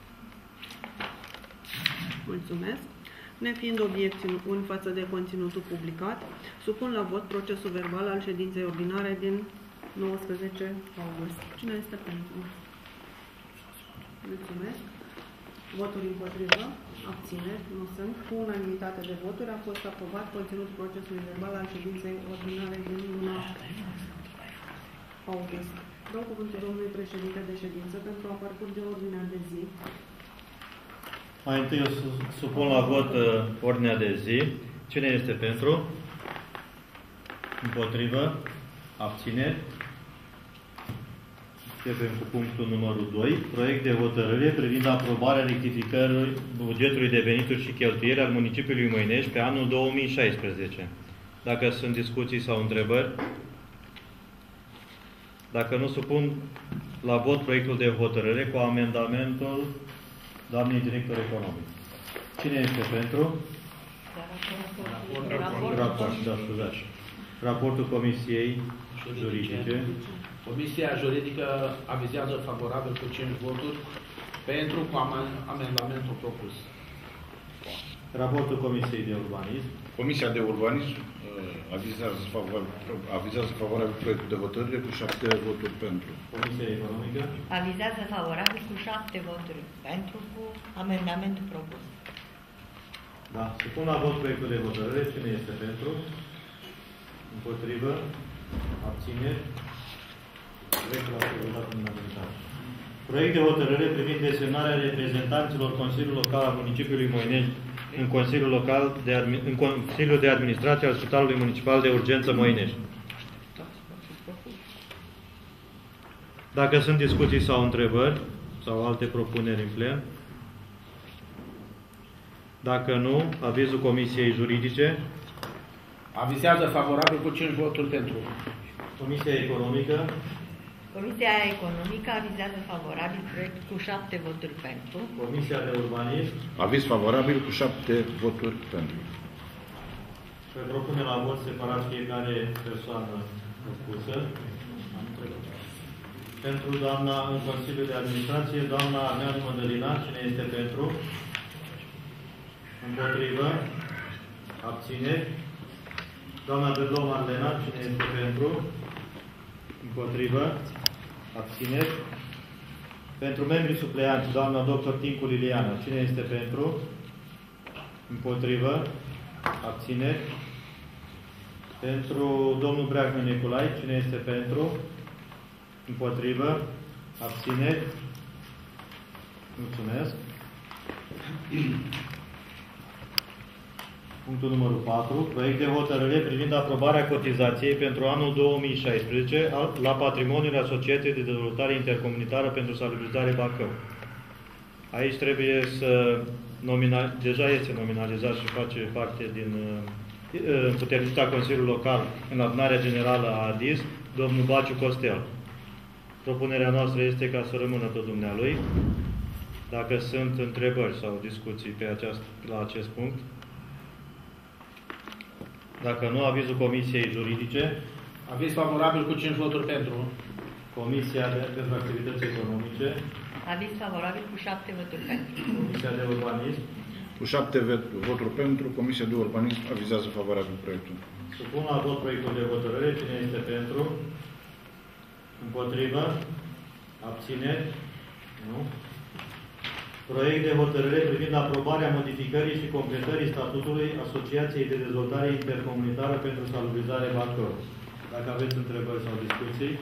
Mulțumesc! Nefiind obiecțiuni față de conținutul publicat, supun la vot procesul verbal al ședinței ordinare din nouăsprezece august. Cine este pentru? Mulțumesc. Voturi împotrivă, abțineri, nu sunt. Cu unanimitate de voturi a fost aprobat conținutul procesului verbal al ședinței ordinare din luna august. Dau cuvântul domnului președinte de ședință pentru a parcurge ordinea de zi. Mai întâi eu supun la vot uh, ordinea de zi. Cine este pentru? Împotrivă? Abțineri? Începem cu punctul numărul doi. Proiect de hotărâre privind aprobarea rectificării bugetului de venituri și cheltuieli al municipiului Moinești pe anul două mii șaisprezece. Dacă sunt discuții sau întrebări? Dacă nu, supun la vot proiectul de hotărâre cu amendamentul doamnei director economic. Cine este pentru? Raport. Raport, da, scuzați. Raportul Comisiei Juridice. Comisia Juridică avizează favorabil cu cinci voturi pentru cu amendamentul propus. Raportul Comisiei de Urbanism. Comisia de Urbanism uh, avizează favorabil, avizează favorabil proiectul de hotărâre cu șapte voturi pentru. Comisia Economică. Avizează favorabil cu șapte voturi pentru cu amendamentul propus. Da. Supun la vot proiectul de hotărâre. Cine este pentru? Împotrivă? Abțineri? Proiectul a fost votat în unanimitate. Proiect de hotărâre privind desemnarea reprezentanților Consiliului Local al Municipiului Moinești în Consiliul, Local de în Consiliul de Administrație al Spitalului Municipal de Urgență Moinești. Dacă sunt discuții sau întrebări sau alte propuneri în plen. Dacă nu, avizul Comisiei Juridice. Avizează favorabil cu cinci voturi pentru. Comisia Economică. Comisia Economică avizează favorabil proiectul cu șapte voturi pentru. Comisia de Urbanism. Aviz favorabil cu șapte voturi pentru. Se propune la vot separat fiecare persoană propusă. Pentru doamna în Consiliul de Administrație, doamna Arneanu Mădălina, cine este pentru? Împotrivă? Abțineri? Doamna Bedlou Marlena, cine este pentru? Împotrivă? Abțineri? Pentru membrii supleanți, doamna doctor Tincu Liliana, cine este pentru? Împotrivă? Abțineri? Pentru domnul Breacnă Nicolai, cine este pentru? Împotrivă? Abțineri? Mulțumesc. Punctul numărul patru. Proiect de hotărâre privind aprobarea cotizației pentru anul două mii șaisprezece la patrimoniul Asociației de Dezvoltare Intercomunitară pentru Salubrizare Bacău. Aici trebuie să nominal, deja este nominalizat și face parte din împuternicita Consiliului Local în adunarea generală a A D I S, domnul Baciu Costel. Propunerea noastră este ca să rămână tot dumnealui. Dacă sunt întrebări sau discuții pe aceast, la acest punct. Dacă nu, avizul Comisiei Juridice. Aviz favorabil cu cinci voturi pentru. Comisia de, pentru Activități Economice. Aviz favorabil cu șapte voturi pentru. Comisia de Urbanism. Cu șapte voturi pentru, Comisia de Urbanism avizează favorabil proiectul. Supun la vot proiectul de hotărâre. Cine este pentru? Împotrivă? Abțineri? Nu. Proiect de hotărâre privind aprobarea modificării și completării statutului Asociației de Dezvoltare Intercomunitară pentru Salubrizare Bacău. Dacă aveți întrebări sau discuții.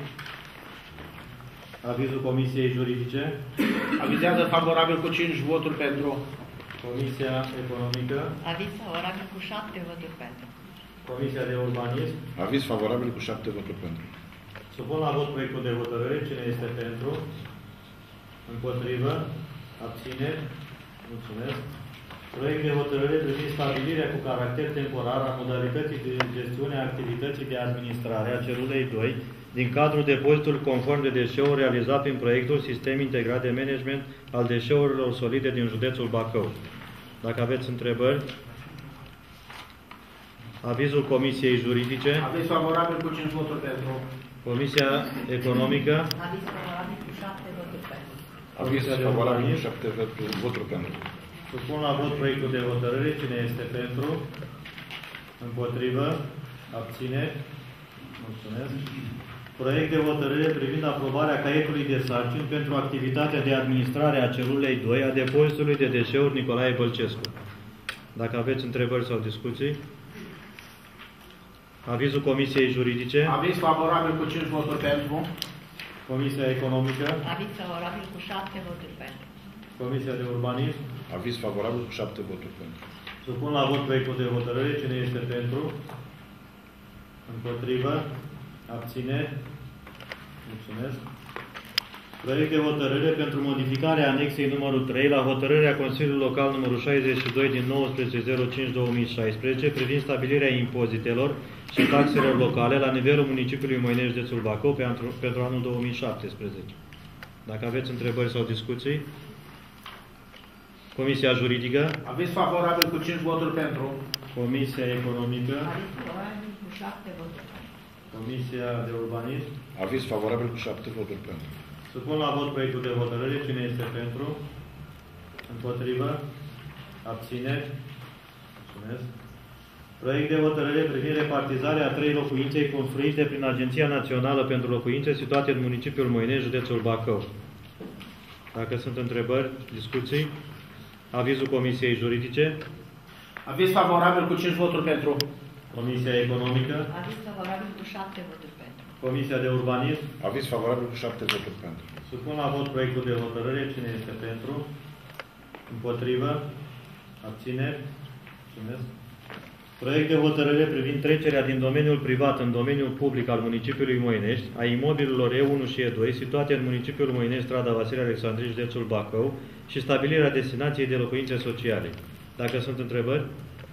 Avizul Comisiei Juridice. Avizează favorabil cu cinci voturi pentru. Comisia Economică. Aviz favorabil cu șapte voturi pentru. Comisia de Urbanism. Aviz favorabil cu șapte voturi pentru. Supun la vot proiectul de hotărâre. Cine este pentru? Împotrivă? Abțineri? Mulțumesc. Proiect de hotărâre privind stabilirea cu caracter temporar a modalității de gestiune a activității de administrare a celulei doi din cadrul depozitului conform de deșeuri realizat prin proiectul Sistem Integrat de Management al Deșeurilor Solide din județul Bacău. Dacă aveți întrebări. Avizul Comisiei Juridice. Aviz favorabil cu cinci voturi pentru. Comisia Economică. Aviz favorabil cu șapte voturi pentru. Aviz favorabil cu șapte voturi pentru. Supun la vot proiectul de hotărâre. Cine este pentru? Împotrivă? Abțineri? Mulțumesc. Proiect de hotărâre privind aprobarea caietului de sarcini pentru activitatea de administrare a celulei doi a depozitului de deșeuri Nicolae Bălcescu. Dacă aveți întrebări sau discuții. Avizul Comisiei Juridice. Aviz favorabil cu cinci voturi pentru. Comisia Economică. Aviz favorabil cu șapte voturi pentru. Comisia de Urbanism. Aviz favorabil cu șapte voturi pentru. Supun la vot proiectul de hotărâre. Cine este pentru? Împotrivă? Abțineri? Mulțumesc. Proiect de hotărâre pentru modificarea anexei numărul trei la hotărârea Consiliului Local numărul șaizeci și doi din nouăsprezece zero cinci două mii șaisprezece privind stabilirea impozitelor și taxelor locale la nivelul municipiului Moinești, județul Bacău pentru, pentru anul două mii șaptesprezece. Dacă aveți întrebări sau discuții. Comisia Juridică. Aviz favorabil cu cinci voturi pentru. Comisia Economică. Aviz favorabil cu șapte voturi pentru. Comisia de Urbanism. Aviz favorabil cu șapte voturi pentru. Supun la vot proiectul de hotărâre. Cine este pentru? Împotrivă? Abțineri? Mulțumesc. Proiect de hotărâre privind repartizarea a trei locuințe construite prin Agenția Națională pentru Locuințe situate în municipiul Moinești, județul Bacău. Dacă sunt întrebări, discuții. Avizul Comisiei Juridice. Aviz favorabil cu cinci voturi pentru. Comisia Economică. Aviz favorabil cu șapte voturi pentru. Comisia de Urbanism. Aviz favorabil cu șapte voturi pentru. Supun la vot proiectul de hotărâre. Cine este pentru? Împotrivă? Abțineri? Mulțumesc. Proiect de hotărâre privind trecerea din domeniul privat în domeniul public al municipiului Moinești a imobilelor E unu și E doi situate în municipiul Moinești, strada Vasile Alexandri, județul Bacău și stabilirea destinației de locuințe sociale. Dacă sunt întrebări,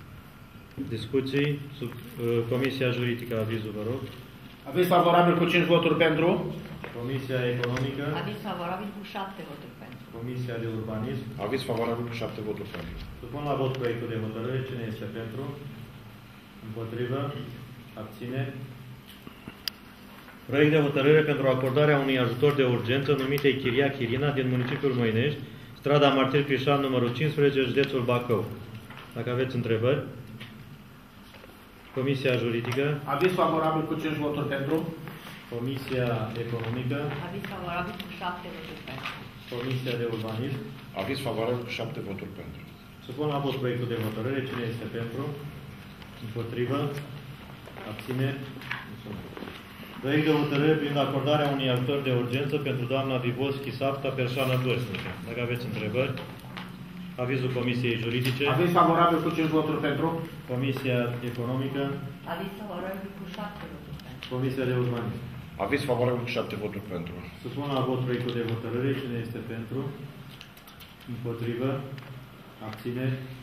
discuții, sub, uh, Comisia Juridică, avizul, vă rog. Aviz favorabil cu cinci voturi pentru. Comisia Economică. Aviz favorabil cu șapte voturi pentru. Comisia de Urbanism. Aviz favorabil cu șapte voturi pentru. Supun la vot proiectul de hotărâre. Cine este pentru? Împotrivă? Abține? Proiect de hotărâre pentru acordarea unui ajutor de urgență numitei Chiria Chirina din municipiul Moinești, strada Martir Crișan, numărul cincisprezece, județul Bacău. Dacă aveți întrebări, Comisia Juridică. Aviz favorabil cu cinci voturi pentru. Comisia Economică. Aviz favorabil cu șapte voturi pentru. Comisia de Urbanism. Aviz favorabil cu șapte voturi pentru. Supun la vot proiectul de hotărâre. Cine este pentru? Împotrivă? Abține? Proiect de hotărâre prin acordarea unui ajutor de urgență pentru doamna Vivoschi Safta, persoană vârstnică. Dacă aveți întrebări, avizul Comisiei Juridice. Aviz favorabil cu cinci voturi pentru. Comisia Economică. Aviz favorabil cu șapte voturi pentru. Comisia de Urbanism. Aviz favorabil cu șapte voturi pentru. Supun la vot proiectul de hotărâre. Cine este pentru? Împotrivă? Abține?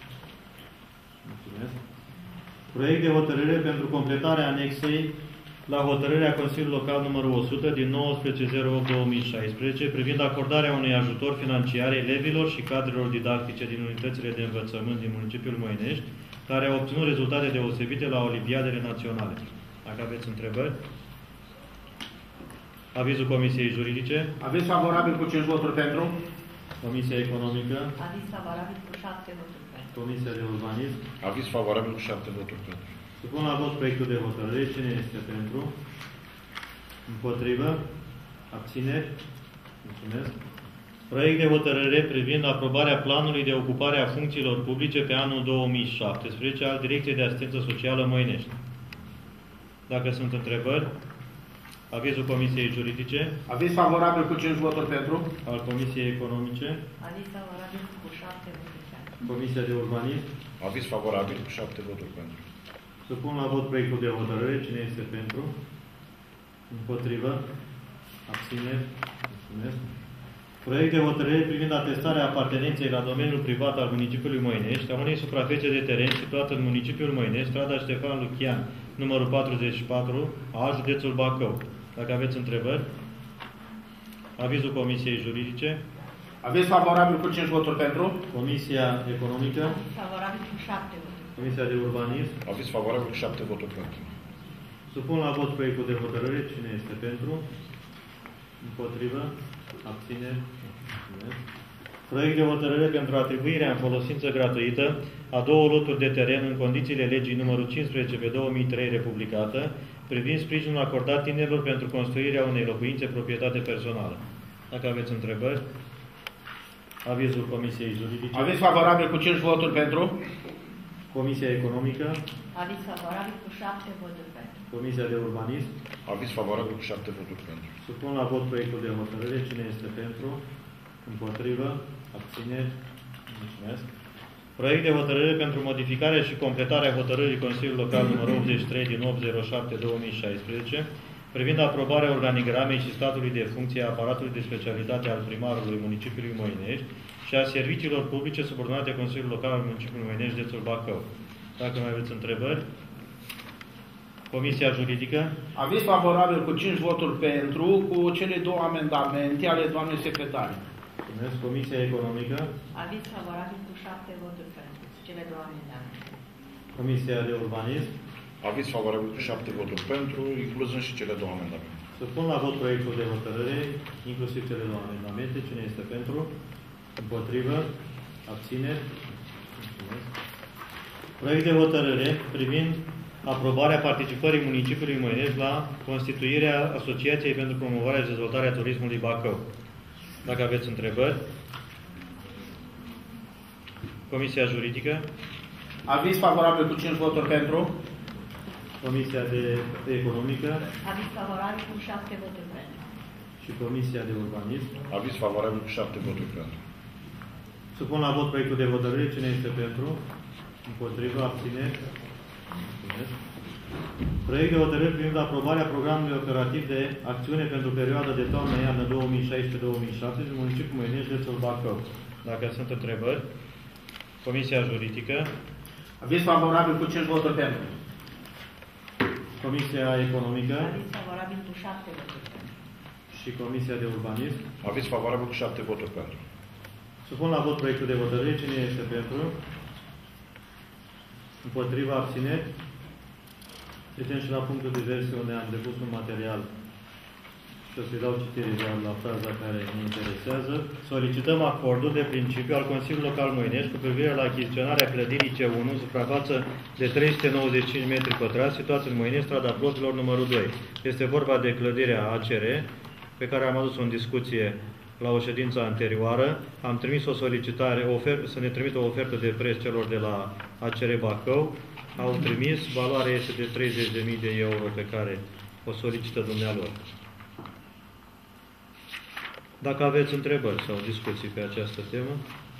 Mulțumesc. Proiect de hotărâre pentru completarea anexei la hotărârea Consiliului Local numărul o sută din nouăsprezece zero opt două mii șaisprezece privind acordarea unui ajutor financiar elevilor și cadrelor didactice din unitățile de învățământ din municipiul Moinești, care au obținut rezultate deosebite la Olimpiadele Naționale. Dacă aveți întrebări, avizul Comisiei Juridice. Aviz favorabil cu cinci voturi pentru. Comisia Economică. Aviz favorabil cu șapte voturi pentru. Comisia de Urbanism. Aviz favorabil cu șapte voturi pentru. Supun la vot proiectul de hotărâre. Cine este pentru? Împotrivă? Abțineri? Mulțumesc. Proiect de hotărâre privind aprobarea planului de ocupare a funcțiilor publice pe anul două mii șaptesprezece al Direcției de Asistență Socială Moinești. Dacă sunt întrebări, avizul Comisiei Juridice. Aviz favorabil cu cinci voturi pentru. Al Comisiei Economice. Aviz favorabil cu șapte voturi pentru. Comisia de Urbanism. Aviz favorabil cu șapte voturi pentru. Supun la vot proiectul de hotărâre. Cine este pentru? Împotrivă? Abțineri? Mulțumesc. Proiect de hotărâre privind atestarea apartenenței la domeniul privat al municipiului Moinești a unei suprafețe de teren situată în municipiul Moinești, strada Ștefan Lucian, numărul patruzeci și patru, A, județul Bacău. Dacă aveți întrebări, avizul Comisiei Juridice. Aviz favorabil cu cinci voturi pentru. Comisia Economică. Aviz favorabil cu șapte voturi. Comisia de Urbanism. Aviz favorabil cu șapte voturi pentru. Supun la vot proiectul de hotărâre. Cine este pentru? Împotrivă? Abține? Proiect de hotărâre pentru atribuirea în folosință gratuită a două loturi de teren în condițiile legii numărul cincisprezece pe două mii trei republicată, privind sprijinul acordat tinerilor pentru construirea unei locuințe proprietate personală. Dacă aveți întrebări, avizul Comisiei Juridice. Aviz favorabil cu cinci voturi pentru. Comisia Economică. Aviz favorabil cu șapte voturi pentru. Comisia de Urbanism. Aviz favorabil cu șapte voturi pentru. Supun la vot proiectul de hotărâre. Cine este pentru? Împotrivă? Abțineri? Mulțumesc. Proiect de hotărâre pentru modificare și completarea hotărârii Consiliului Local numărul optzeci și trei din opt zero șapte două mii șaisprezece privind aprobarea organigramei și statului de funcție a aparatului de specialitate al primarului municipiului Moinești și a serviciilor publice subordonate Consiliului Local al municipiului Moinești, județul Bacău. Dacă mai aveți întrebări, Comisia Juridică. Aviz favorabil cu cinci voturi pentru, cu cele două amendamente ale doamnei secretare. Mulțumesc. Comisia Economică. Aviz favorabil cu șapte voturi pentru cele două amendamente. Comisia de Urbanism. Aviz favorabil cu șapte voturi pentru, incluzând și cele două amendamente. Supun la vot proiectul de hotărâre, inclusiv cele două amendamente. Cine este pentru? Împotrivă? Abțineri? Mulțumesc. Proiect de hotărâre privind aprobarea participării municipiului Moinești la constituirea Asociației pentru promovarea și dezvoltarea turismului Bacău. Dacă aveți întrebări, Comisia Juridică. Aviz favorabil cu cinci voturi pentru. Comisia de Economică. Aviz favorabil cu șapte voturi pentru. Și Comisia de Urbanism. Aviz favorabil cu șapte voturi pentru. Supun la vot proiectul de hotărâre. Cine este pentru? Împotrivă? Abțineri? Proiect de hotărâre privind aprobarea programului operativ de acțiune pentru perioada de toamnă-iarnă două mii șaisprezece două mii șaptesprezece, municipiul Măinești, județul Bacău. Dacă sunt întrebări, Comisia Juridică. Aviz favorabil cu cinci voturi pentru. Comisia Economică. Aviz favorabil cu șapte voturi pentru. Și Comisia de Urbanism. Aviz favorabil cu șapte voturi pentru. Supun la vot proiectul de hotărâre. Cine este pentru? Împotriva? Abțineri? Trecem și la punctul diverse, unde am depus un material și o să-i dau citire la fraza care ne interesează. Solicităm acordul de principiu al Consiliului Local Măinești cu privire la achiziționarea clădirii C unu, suprafață de trei sute nouăzeci și cinci metri pătrați, situată în Măinești, strada Plotilor, numărul doi. Este vorba de clădirea A C R, pe care am adus-o în discuție la o ședință anterioară. Am trimis o solicitare, ofer, să ne trimită o ofertă de preț celor de la A C R Bacău. Au trimis, valoarea este de treizeci de mii de euro pe care o solicită dumnealor. Dacă aveți întrebări sau discuții pe această temă,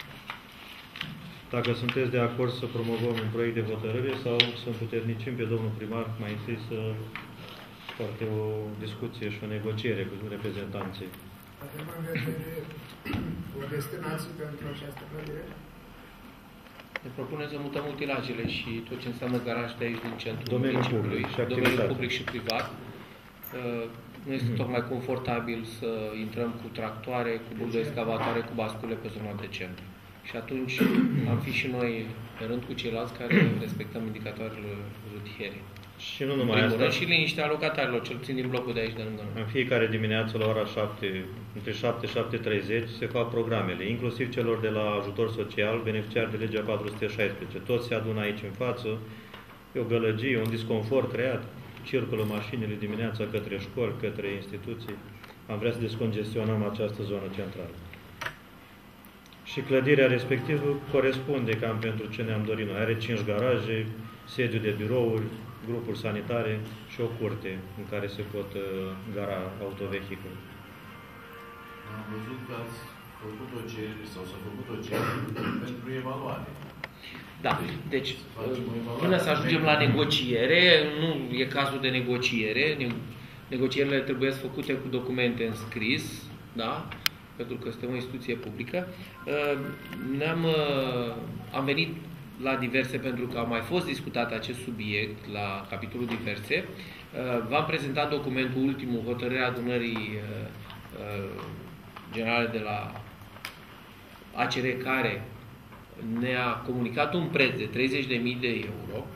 dacă sunteți de acord să promovăm un proiect de hotărâre sau să împuternicim pe domnul primar mai întâi să poarte o discuție și o negociere cu reprezentanții. Avem în vedere o destinație pentru această clădire? Ne propune să mutăm utilajele și tot ce înseamnă garaj de aici din centrul domeniul municipiului, public, domeniul public și privat. Nu este Mhm. tocmai confortabil să intrăm cu tractoare, cu bulde excavatoare, cu bascule pe zona de centru. Și atunci am fi și noi în rând cu ceilalți care respectăm indicatoarele rutiere. Și nu numai asta. Și liniștea locatarilor, cel puțin din blocul de aici de lângă noi. În fiecare dimineață la ora șapte, între șapte și șapte treizeci se fac programele, inclusiv celor de la ajutor social, beneficiari de legea patru sute șaisprezece. Toți se adună aici în față, e o gălăgie, un disconfort creat, circulă mașinile dimineața către școli, către instituții. Am vrea să descongestionăm această zonă centrală. Și clădirea respectivă corespunde cam pentru ce ne-am dorit noi. Are cinci garaje, sediu de birouri, grupuri sanitare și o curte în care se pot uh, gara autovehicule. Am văzut că ați făcut o cerere sau s-a făcut o cerere pentru evaluare. Da, deci până să ajungem la negociere, nu e cazul de negociere, negocierile trebuie să făcute cu documente în scris, da? Pentru că suntem o instituție publică. Ne-am, am venit la diverse pentru că a mai fost discutat acest subiect la capitolul diverse. V-am prezentat documentul ultimul, hotărârea adunării generale de la A C R, care ne-a comunicat un preț de treizeci de mii de euro.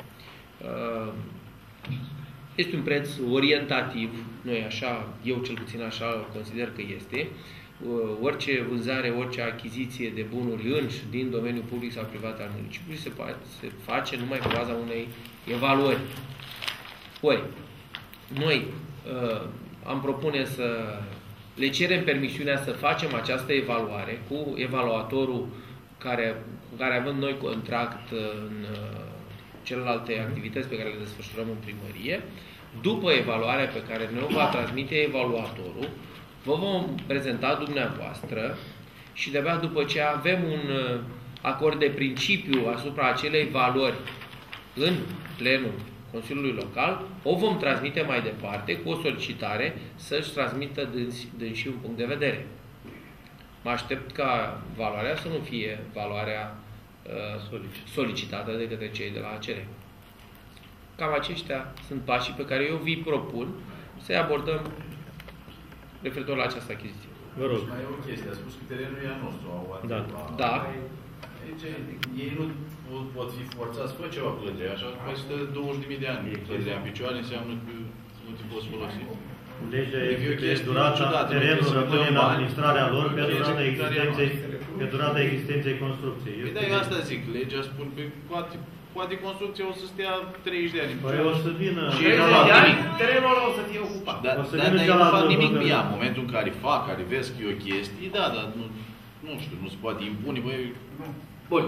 Este un preț orientativ, nu e așa, eu cel puțin așa consider că este. Orice vânzare, orice achiziție de bunuri în și din domeniul public sau privat al municipiului se, se face numai pe baza unei evaluări. Ori, noi uh, am propune să le cerem permisiunea să facem această evaluare cu evaluatorul care, cu care avem noi contract în uh, celelalte activități pe care le desfășurăm în primărie. După evaluarea pe care ne o va transmite evaluatorul, vă vom prezenta dumneavoastră și de-abia după ce avem un acord de principiu asupra acelei valori în plenul Consiliului Local, o vom transmite mai departe cu o solicitare să-și transmită dânsi un punct de vedere. Mă aștept ca valoarea să nu fie valoarea uh, solicitată de către cei de la A C R. Cam aceștia sunt pașii pe care eu vi propun să-i abordăm referitor la această achiziție. Vă rog. Mai e o chestie. A spus că terenul e al nostru. Au da. Da. Aici, ei nu pot fi forțați, fă ceva clădire, așa, mai stă douăzeci de mii de ani clădirea în picioare, înseamnă că nu te poți folosi. Legea este pe durata, terenul rămâne în administrarea lor pe durata existenței, pe durata existenței construcției. Păi da, eu asta zic, legea spune, pe poate, poate construcția o să stea treizeci de ani. Păi o să vină... treizeci de ani, terenul ăla o să fie ocupat. Dar ei nu fac nimic cu ea. În momentul în care fac, care vezi că e o chestie, da, dar nu, nu știu, nu se poate impune, băi... Bun.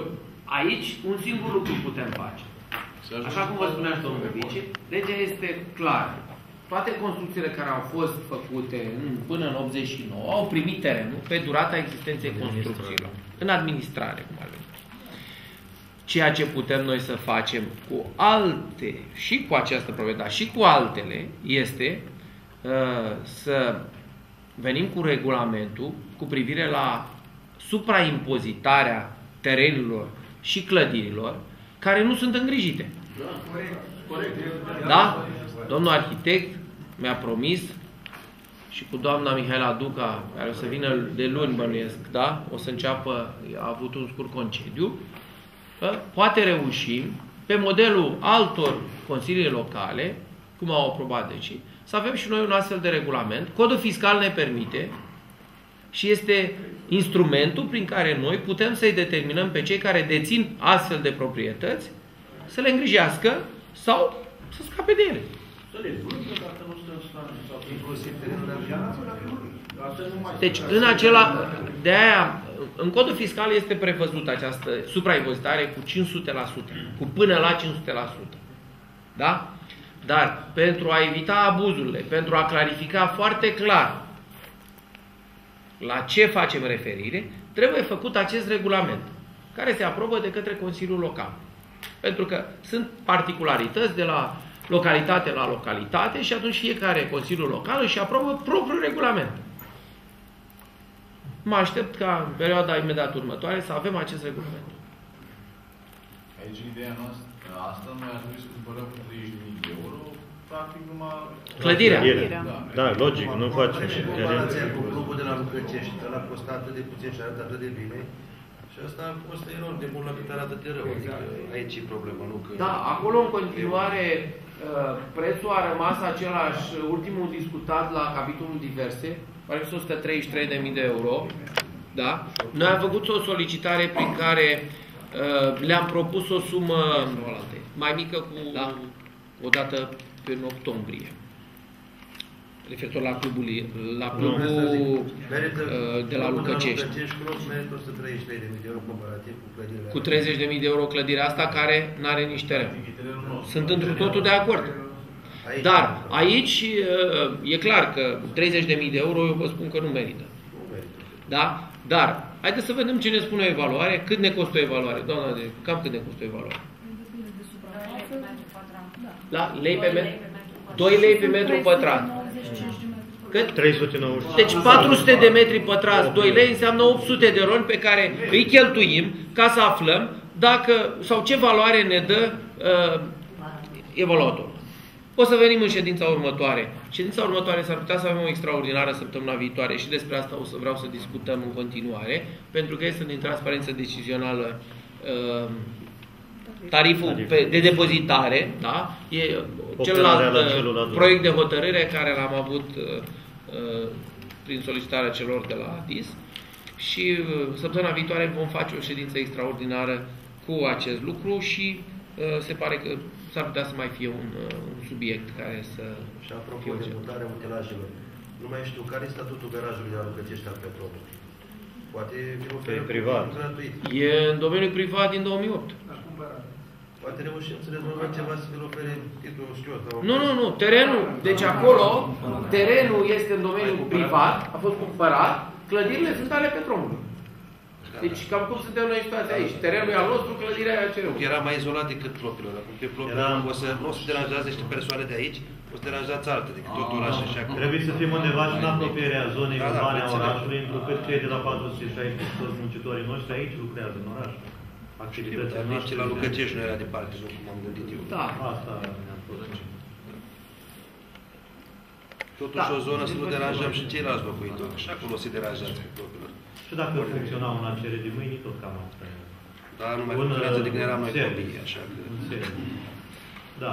Aici un singur lucru putem face. Așa cum vă spunea și domnul Vice, legea este clară. Toate construcțiile care au fost făcute în, până în optzeci și nouă au primit terenul pe durata existenței construcțiilor. În administrare, cum ar veni. Ceea ce putem noi să facem cu alte, și cu această proprietate, și cu altele, este uh, să venim cu regulamentul cu privire la supraimpozitarea terenurilor și clădirilor care nu sunt îngrijite. Da? Domnul arhitect mi-a promis și cu doamna Mihaela Duca, care o să vină de luni, bănuiesc, da? O să înceapă, a avut un scurt concediu, poate reușim, pe modelul altor consilii locale, cum au aprobat deci, să avem și noi un astfel de regulament. Codul fiscal ne permite și este instrumentul prin care noi putem să-i determinăm pe cei care dețin astfel de proprietăți să le îngrijească sau să scape de ele. Să le vândă dacă nu stă în stare sau inclusiv terenul. Deci, în acela, de aia, în codul fiscal este prevăzută această supraimpozitare cu cinci sute la sută, cu până la cinci sute la sută. Da? Dar, pentru a evita abuzurile, pentru a clarifica foarte clar la ce facem referire, trebuie făcut acest regulament, care se aprobă de către Consiliul Local. Pentru că sunt particularități de la localitate la localitate și atunci fiecare Consiliul Local își aprobă propriul regulament. Mă aștept ca în perioada imediat următoare să avem acest regulament. Aici ideea noastră, asta noi ar trebui să cumpărăm cu treizeci de mii de euro, practic numai... Clădirea. Da, da, logic, nu facem și comparația cu clubul de la Lucăcești, ăla costă atât de puțin și arată atât de bine. Și asta costă enorm de mult la cât arată de rău. Adică aici e problema, nu că... Da, acolo în continuare prețul a rămas același, ultimul discutat la capitolul diverse, pare că o sută treizeci și trei de mii de euro. Da? Noi am făcut o solicitare prin care uh, le-am propus o sumă mai mică cu da, o dată în octombrie. Referitor la clubul, la clubul uh, de la Lucăcești. Cu treizeci de mii de euro clădirea asta care nu are nici teren. Sunt într totul de acord. Dar aici e clar că treizeci de mii de euro eu vă spun că nu merită. Da? Dar haideți să vedem ce ne spune o evaluare, cât ne costă o evaluare. Doamna, cam cât ne costă o evaluare? La lei pe metru? doi lei pe metru pătrat. Cât? trei sute nouăzeci. Deci patru sute de metri pătrați, doi lei, înseamnă opt sute de roni pe care îi cheltuim ca să aflăm dacă, sau ce valoare ne dă uh, evaluatorul. O să venim în ședința următoare. Ședința următoare s-ar putea să avem o extraordinară săptămâna viitoare și despre asta o să vreau să discutăm în continuare, pentru că este din transparență decizională uh, tariful pe, de depozitare, da? E celălalt uh, proiect de hotărâre care l-am avut uh, uh, prin solicitarea celor de la A D I S și uh, săptămâna viitoare vom face o ședință extraordinară cu acest lucru și uh, se pare că s-ar putea să mai fie un, uh, un subiect care să... Și apropo de mutarea utilajelor, nu mai știu care e statutul garajului de la Lucăcești al Petrolului. Poate e privat. Gratuit. E în domeniul privat din două mii opt. Poate reușim să rezolvăm ceva să vi-l ofere titlul, știu eu. Nu, nu, nu. Terenul, deci acolo, terenul este în domeniul privat, a fost cumpărat, clădirile sunt ale Petrolului. Deci cam cum suntem noi în situația aici. Terenul e al nostru, clădirea e a cerului. Era mai izolat decât plopilor. Acum pe plopilor Era... o să, nu o să deranjați niște persoane de aici, o să deranjați alte decât tot orașul și acolo. Trebuie să fim undeva și în apropierea zonei da, urbane a orașului, întrucât cei de la patru sute șaisprezece toți muncitorii noștri aici lucrează în oraș. Activitățile noastre. La Lucăcești nu era departe, nu cum am gândit eu. Da. Asta ne-am fost. Totuși da. O zonă să nu deranjăm și ceilalți locuitori. Și acolo se deranjează pe plopilor. Și dacă funcționa un A C R de mâini, tot cam asta e. Da, nu mai funcționează de când eram noi copii, așa că... Da.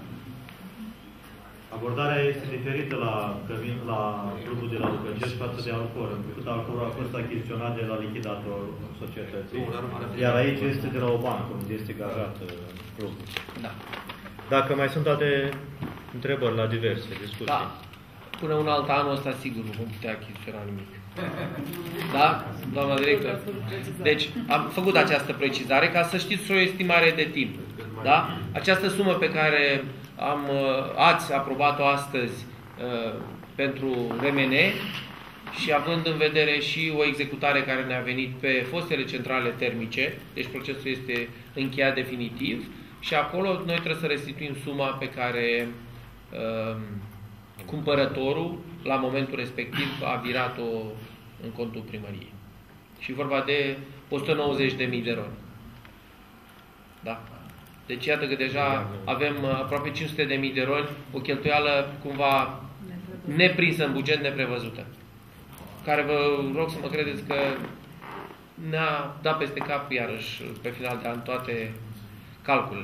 Abordarea este diferită la, la grupul de la Lucăcești față de Alcor, încât Alcorul a fost achiziționat de la lichidatorul societății, iar aici este de la o bancă, unde este gajat clubul. Da. Dacă mai sunt alte întrebări la diverse discuții. Da. Până un alt anul ăsta, sigur, nu vom putea achiziționa nimic. Da, doamna director? Deci, am făcut această precizare ca să știți și o estimare de timp. Da? Această sumă pe care am, ați aprobat-o astăzi uh, pentru R M N și având în vedere și o executare care ne-a venit pe fostele centrale termice, deci procesul este încheiat definitiv și acolo noi trebuie să restituim suma pe care uh, cumpărătorul la momentul respectiv a virat-o în contul primăriei. Și vorba de o sută nouăzeci de mii de roni. Da. Deci iată că deja avem aproape cinci sute de mii de roni, o cheltuială cumva neprinsă în buget, neprevăzută. Care vă rog să mă credeți că ne-a dat peste cap iarăși pe final de an toate calculele.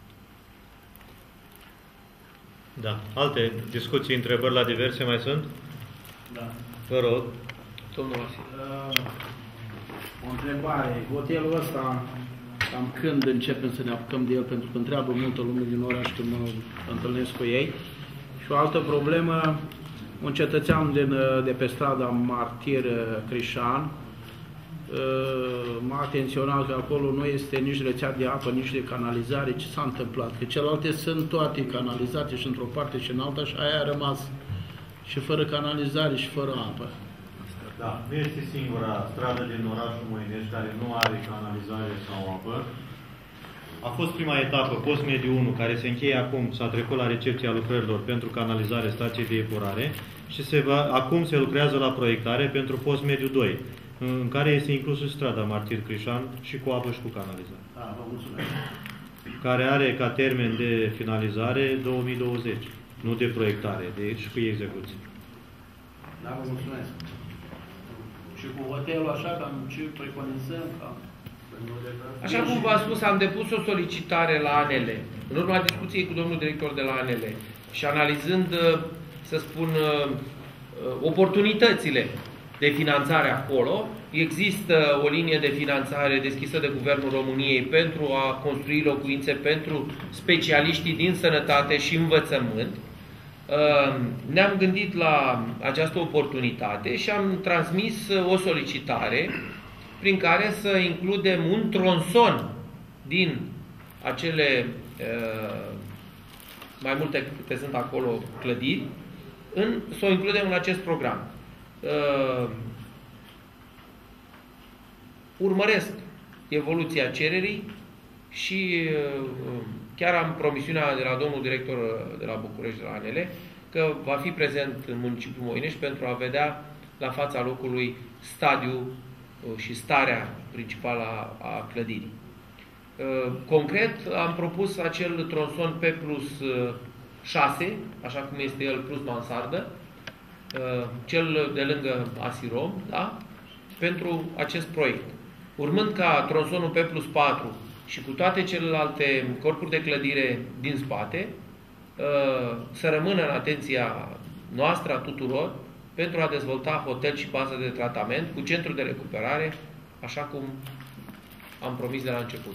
Da. Alte discuții, întrebări la diverse mai sunt? Da. Vă rog. Domnul Vasile. Uh, o întrebare. Hotelul ăsta, cam când începem să ne apucăm de el? Pentru că întreabă multă lume din oraș când mă întâlnesc cu ei. Și o altă problemă, un cetățean din, de pe strada Martir Crișan m-a atenționat că acolo nu este nici rețea de apă, nici de canalizare. Ce s-a întâmplat? Că celelalte sunt toate canalizate și într-o parte și în alta și aia a rămas și fără canalizare și fără apă. Da, nu este singura stradă din orașul Moinești care nu are canalizare sau apă. A fost prima etapă, Postmediu unu, care se încheie acum, s-a trecut la recepția lucrărilor pentru canalizare stației de epurare și se va, acum se lucrează la proiectare pentru Postmediu doi, în care este inclusă strada Martir Crișan și cu apă și cu canalizare. Da, vă mulțumesc. Care are ca termen de finalizare două mii douăzeci, nu de proiectare, deci cu execuție. Da, vă mulțumesc. Și cu hotelul așa, cam ce preconizăm, cam... Așa cum v-am spus, am depus o solicitare la A N L, în urma discuției cu domnul director de la A N L și analizând, să spun, oportunitățile de finanțare acolo, există o linie de finanțare deschisă de Guvernul României pentru a construi locuințe pentru specialiștii din sănătate și învățământ. Ne-am gândit la această oportunitate și am transmis o solicitare prin care să includem un tronson din acele mai multe câte sunt acolo clădiri, în, să o includem în acest program. Urmăresc evoluția cererii și chiar am promisiunea de la domnul director de la București, de la A N L, că va fi prezent în municipiul Moinești pentru a vedea la fața locului stadiul și starea principală a, a clădirii. Concret, am propus acel tronson P plus șase, așa cum este el, plus mansardă, cel de lângă Asirom, da? Pentru acest proiect. Urmând ca tronsonul P plus patru și cu toate celelalte corpuri de clădire din spate să rămână în atenția noastră a tuturor pentru a dezvolta hotel și bază de tratament cu centru de recuperare, așa cum am promis de la început.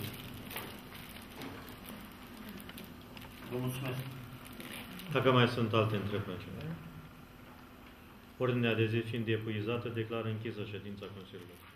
Vă mulțumesc. Dacă mai sunt alte întrebări. Ordinea de zi fiind epuizată, declară închisă ședința Consiliului.